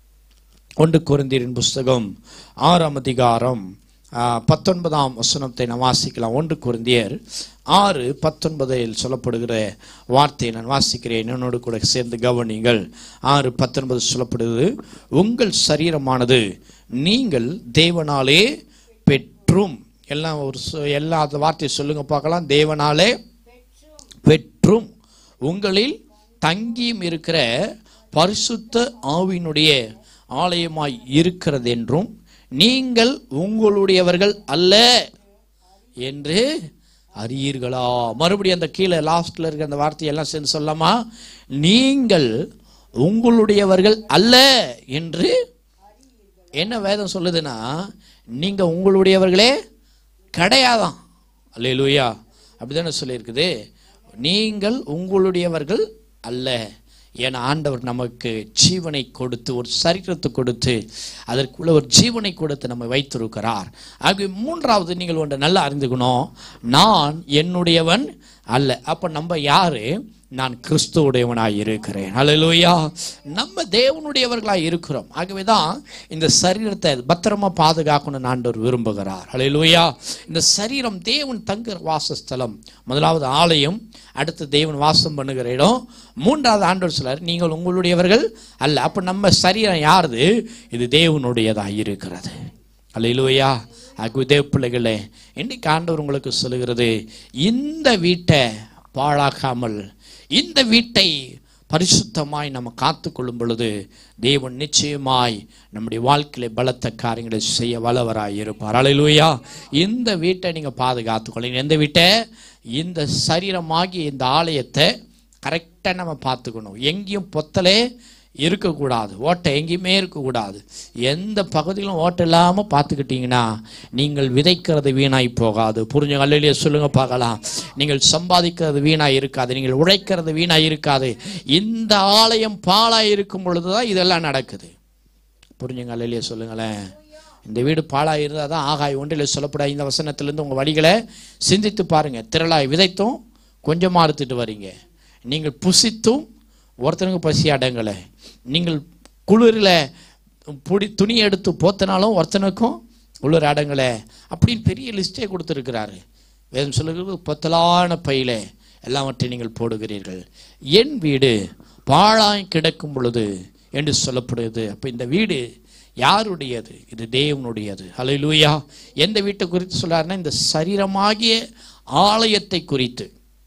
ஒன்று கொரிந்தியரின் புஸ்தகம் ஆறாம் அதிகாரம் பத்தொன்பதாம் வசனத்தை நான் வாசிக்கலாம். ஒன்று கொரிந்தியர் ஆறு பத்தொன்பதில் சொல்லப்படுகிற வார்த்தையை நான் வாசிக்கிறேன், என்னோடு கூட சேர்ந்து கவனிங்கள். ஆறு பத்தொன்பது சொல்லப்படுகிறது, உங்கள் சரீரமானது நீங்கள் தேவனாலே பெற்றும், எல்லாம் ஒரு எல்லா வார்த்தையை சொல்லுங்க பார்க்கலாம். தேவனாலே பெற்றும் உங்களில் தங்கியும் இருக்கிற பரிசுத்த ஆவியினுடைய ஆலயமாய் இருக்கிறது என்றும் நீங்கள் உங்களுடையவர்கள் அல்ல என்று அறியீர்களா. மறுபடியும் அந்த கீழே லாஸ்ட்ல இருக்க அந்த வார்த்தையெல்லாம் சேர்ந்து சொல்லாமா? நீங்கள் உங்களுடையவர்கள் அல்ல என்று. என்ன வேதம் சொல்லுதுன்னா, நீங்க உங்களுடையவர்களே கிடையாதான். அல்லேலூயா. அப்படிதானே சொல்லியிருக்குது. நீங்கள் உங்களுடையவர்கள் அல்ல. ஏன்னா ஆண்டவர் நமக்கு ஜீவனை கொடுத்து, ஒரு சரீரத்தை கொடுத்து, அதற்குள்ள ஒரு ஜீவனை கொடுத்து நம்ம வைத்திருக்கிறார். ஆகவே மூன்றாவது நீங்கள் ஒன்றை நல்லா அறிந்துக்கணும், நான் என்னுடையவன் அல்ல. அப்ப நம்ம யாரு? நான் கிறிஸ்துவுடையவனாய் இருக்கிறேன். அல்லேலூயா. நம்ம தேவனுடையவர்களாய் இருக்கிறோம். ஆகவே தான் இந்த சரீரத்தை பத்திரமா பாதுகாக்கணும்னு ஆண்டவர் விரும்புகிறார். அல்லேலூயா. இந்த சரீரம் தேவன் தங்குகிற வாசஸ்தலம். முதலாவது ஆலயம், அடுத்து தேவன் வாசம் பண்ணுகிற இடம், மூன்றாவது ஆண்டவர் சொல்றார் நீங்கள் உங்களுடையவர்கள் அல்ல. அப்ப நம்ம சரீரம் யாருது? இது தேவனுடையதாக இருக்கிறது. அல்லேலூயா. ஆகவே தேவ பிள்ளைகளே, இன்னைக்கு ஆண்டவர் உங்களுக்கு சொல்லுகிறது, இந்த வீட்டை பாழாக்காமல், இந்த வீட்டை பரிசுத்தமாய் நம்ம காத்து கொள்ளும் பொழுது தேவன் நிச்சயமாய் நம்முடைய வாழ்க்கையில பலத்த காரியங்களை செய்ய வல்லவராய் இருப்பார். அல்லேலூயா. இந்த வீட்டை நீங்க பாதுகாத்து கொள்ளுங்க. எந்த வீட்டை? இந்த சரீரமாகி இந்த ஆலயத்தை கரெக்டா நம்ம பார்த்துக்கணும். எங்கேயும் பொத்தலே இருக்கக்கூடாது, ஓட்டை எங்கேயுமே இருக்கக்கூடாது. எந்த பகுதியிலும் ஓட்டை இல்லாமல் பார்த்துக்கிட்டீங்கன்னா நீங்கள் விதைக்கிறது வீணாய் போகாது. புரிஞ்ச அல்லேலூயா சொல்லுங்க பார்க்கலாம். நீங்கள் சம்பாதிக்கிறது வீணாய் இருக்காது, நீங்கள் உழைக்கிறது வீணாய் இருக்காது. இந்த ஆலயம் பாழாய் இருக்கும் பொழுதுதான் இதெல்லாம் நடக்குது. புரிஞ்சுங்க அல்லேலூயா சொல்லுங்களேன். இந்த வீடு பாழாய் இருந்தால் தான் ஆகாய் ஒன்றில் சொல்லப்படாது. இந்த வசனத்திலிருந்து உங்கள் வழிகளை சிந்தித்து பாருங்க. திரளாய் விதைத்தும் கொஞ்சமாக அறுத்துட்டு வரீங்க. நீங்கள் புசித்தும் ஒருத்தனுக்கு பசி அடங்கலை. நீங்கள் குளிரில் புடி துணி எடுத்து போத்தினாலும் ஒருத்தனுக்கும் குளிர் அடங்கலை. அப்படின்னு பெரிய லிஸ்டே கொடுத்துருக்கிறாரு. வேதம் சொல்லுகிறது, பொத்தலான பையில எல்லாவற்றையும் நீங்கள் போடுகிறீர்கள், என் வீடு பாழாய் கிடக்கும் பொழுது என்று சொல்லப்படுகிறது. அப்போ இந்த வீடு யாருடையது? இது தேவனுடையது. அல்லேலூயா. எந்த வீட்டை குறித்து சொல்றாருன்னா, இந்த சரீரமாகிய ஆலயத்தை குறித்து,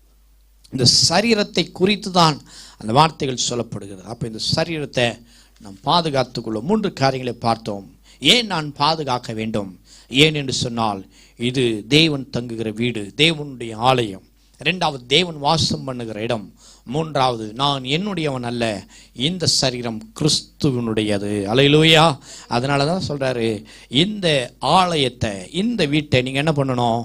இந்த சரீரத்தை குறித்து தான் அந்த வார்த்தைகள் சொல்லப்படுகிறது. அப்போ இந்த சரீரத்தை நாம் பாதுகாத்துக்கொள்ள மூன்று காரியங்களை பார்த்தோம். ஏன் நான் பாதுகாக்க வேண்டும்? ஏன் என்று சொன்னால், இது தேவன் தங்குகிற வீடு, தேவனுடைய ஆலயம். இரண்டாவது, தேவன் வாசம் பண்ணுகிற இடம். மூன்றாவது, நான் என்னுடையவன் அல்ல, இந்த சரீரம் கிறிஸ்துவனுடையது. அல்லேலூயா. அதனால தான் சொல்றாரு, இந்த ஆலயத்தை, இந்த வீட்டை நீங்க என்ன பண்ணணும்?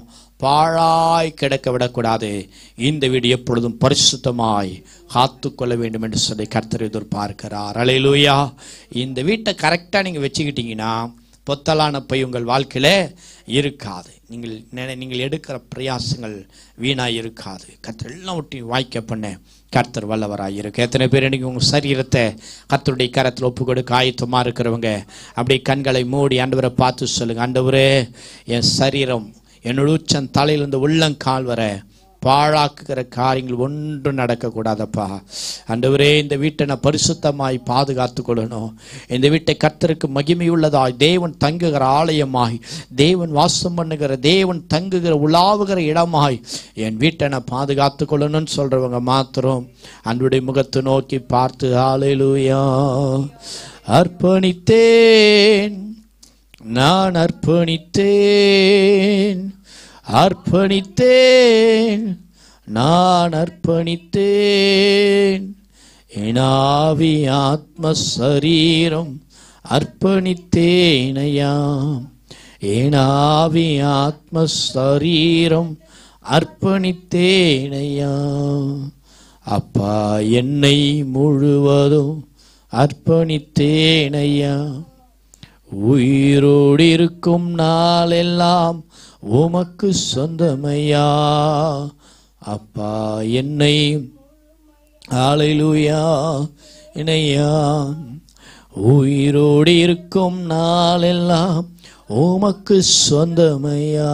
பாழாய் கிடக்க விடக்கூடாது. இந்த வீடு எப்பொழுதும் பரிசுத்தமாய் காத்து கொள்ள வேண்டும் என்று சொல்லி கர்த்தர் எதிர்பார்க்கிறார். அல்லேலூயா. இந்த வீட்டை கரெக்டாக நீங்கள் வச்சுக்கிட்டீங்கன்னா பொத்தலான பை உங்கள் வாழ்க்கையில இருக்காது. நீங்கள் நீங்கள் எடுக்கிற பிரயாசங்கள் வீணாய் இருக்காது. கர்த்தர் எல்லாம் ஒட்டி வாய்க்க பண்ண கர்த்தர் வல்லவராக இருக்கு. எத்தனை பேர் இன்னைக்கு உங்கள் சரீரத்தை கர்த்தருடைய கரத்தில் ஒப்பு கொடுக்க ஆயத்தமாக இருக்கிறவங்க அப்படியே கண்களை மூடி ஆண்டவரை பார்த்து சொல்லுங்க, ஆண்டவரே, என் சரீரம் என்னோட உச்சன் தலையிலிருந்து உள்ளங்கால் வர பாழாக்குகிற காரியங்கள் ஒன்றும் நடக்கக்கூடாதப்பா. ஆண்டவரே, இந்த வீட்டை நான் பரிசுத்தமாய் பாதுகாத்து கொள்ளணும். இந்த வீட்டை கர்த்தருக்கு மகிமையுள்ளதாய், தேவன் தங்குகிற ஆலயமாய், தேவன் வாசம் பண்ணுகிற, தேவன் தங்குகிற உலாவுகிற இடமாய் என் வீட்டை நான் பாதுகாத்து கொள்ளணும்னு சொல்றவங்க மாத்திரம் அன்றைய முகத்தை நோக்கி பார்த்து ஹல்லேலூயா, அர்ப்பணித்தேன், நான் அர்ப்பணித்தேன், அர்ப்பணித்தேன், நான் அர்ப்பணித்தேன், என் ஆவி ஆத்ம சரீரம் அர்ப்பணித்தேனையா, என் ஆவி ஆத்ம சரீரம் அர்ப்பணித்தேனையா. அப்பா, என்னை முழுவதும் அர்ப்பணித்தேனையா. உயிரோடு இருக்கும் நாளெல்லாம் உமக்கு சொந்தமையா. அப்பா, என்னை ஹல்லேலூயா இணையா, உயிரோடு இருக்கும் நாளெல்லாம் உமக்கு சொந்தமையா.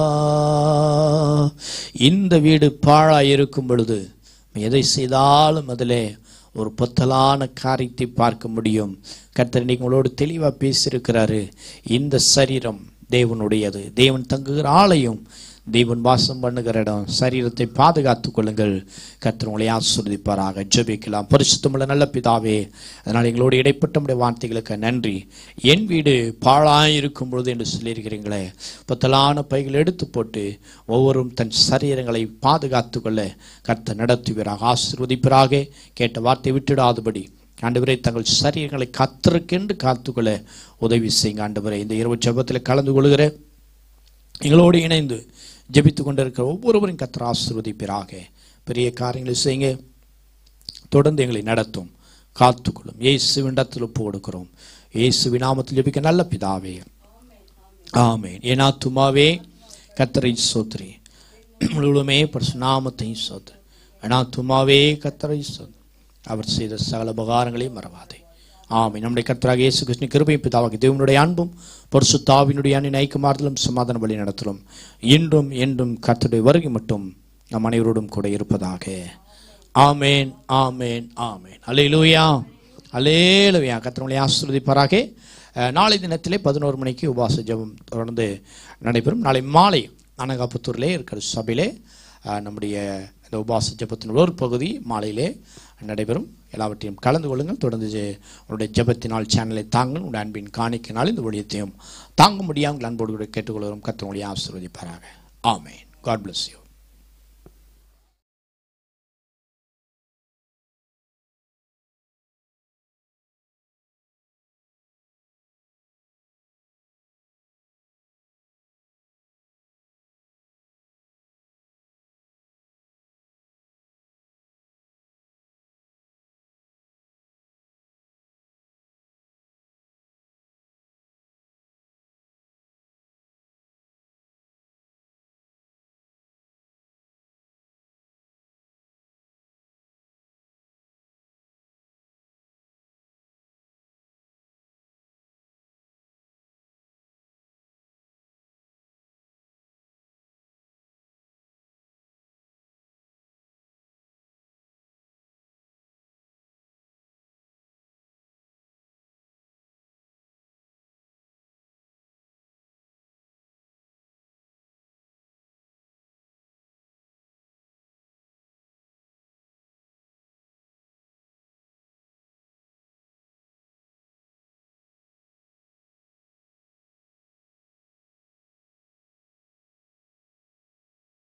இந்த வீடு பாழாய் இருக்கும் பொழுது எதை செய்தாலும் அதிலே ஒரு பொத்தலான காரியத்தை பார்க்க முடியும். கர்த்தர் இன்னைக்கு உங்களோடு தெளிவாக பேசியிருக்கிறாரு. இந்த சரீரம் தேவனுடையது, தேவன் தங்குகிற ஆலயம், தேவன் வாசம் பண்ணுகிற இடம். சரீரத்தை பாதுகாத்துக் கொள்ளுங்கள். கர்த்தர் உங்களை ஆசீர்வதிப்பாராக. ஜெபிக்கலாம். பரிசுத்தமுள்ள நல்ல பிதாவே, அதனால் எங்களோடு இடைப்பட்ட உம்முடைய வார்த்தைகளுக்கு நன்றி. என் வீடு பாழாய் இருக்கும் பொழுது என்று சொல்லியிருக்கிறீங்களே, பத்தலான பைகள் எடுத்து போட்டு ஒவ்வொருவரும் தன் சரீரங்களை பாதுகாத்து கொள்ள கர்த்தர் நடத்துவீராக, ஆசீர்வதிப்பீராக. கேட்ட வார்த்தை விட்டுடாதபடி ஆண்டவரே, தங்கள் சரீரங்களை கர்த்தருக்கென்று காத்துக்கொள்ள உதவி செய்யுங்க. ஆண்டவரே, இந்த இரவு ஜெபத்தில் கலந்து கொள்கிற எங்களோடு இணைந்து ஜெபித்து கொண்டிருக்கிற ஒவ்வொருவரையும் கர்த்தர் ஆசீர்வதிப்பீராக. பெரிய காரியங்களை செய்யுங்க. தொடர்ந்து எங்களை நடத்தும், காத்துக்கொள்ளும். இயேசுவின் இடத்தில் ஒப்பு கொடுக்கிறோம். இயேசுவின் நாமத்தில் ஜெபிக்க நல்ல பிதாவே, ஆமென். என் ஆத்துமாவே கர்த்தரை ஸ்தோத்திரி, முழுவதுமே பரிசுத்த நாமத்தை ஸ்தோத்திரி. என் ஆத்துமாவே கர்த்தரை ஸ்தோத்திரி, அவர் செய்த சகல உபகாரங்களையும் மறவாதே. ஆமென். நம்முடைய கர்த்தராகிய இயேசு கிறிஸ்துவின் கிருபையும் பிதாவாகிய தேவனுடைய அன்பும் பரிசுத்த ஆவியினுடைய அன்பின் ஐக்கியமாறுதலும் சமாதான வழி நடத்தலும் இன்றும் என்றும் கர்த்தருடைய வருகை மட்டும் நம் அனைவரோடும் கூட இருப்பதாக. ஆமென், ஆமென், ஆமென். அல்லேலூயா, அல்லேலூயா. கர்த்தர் உங்களை ஆசீர்வதிப்பாராக. நாளை தினத்திலே பதினோரு மணிக்கு உபவாச ஜெபம் தொடர்ந்து நடைபெறும். நாளை மாலை அனகாபுத்தூரிலே இருக்கிற சபையிலே நம்முடைய இந்த உபவாச ஜெபத்தின் ஒரு பகுதி மாலையிலே நடைபெறும். எல்லாவற்றையும் கலந்து கொள்ளுங்கள். தொடர்ந்து உங்களுடைய ஜெபத்தினால் சேனலை தாங்கள் உங்களுடைய அன்பின் காணிக்கையினால் இந்த ஒளியத்தையும் தாங்க முடியாமல் அன்போடு கேட்டுக்கொள்கிறோம். கர்த்தர் உங்களை ஆசீர்வதிப்பாராக. ஆமென். God bless you.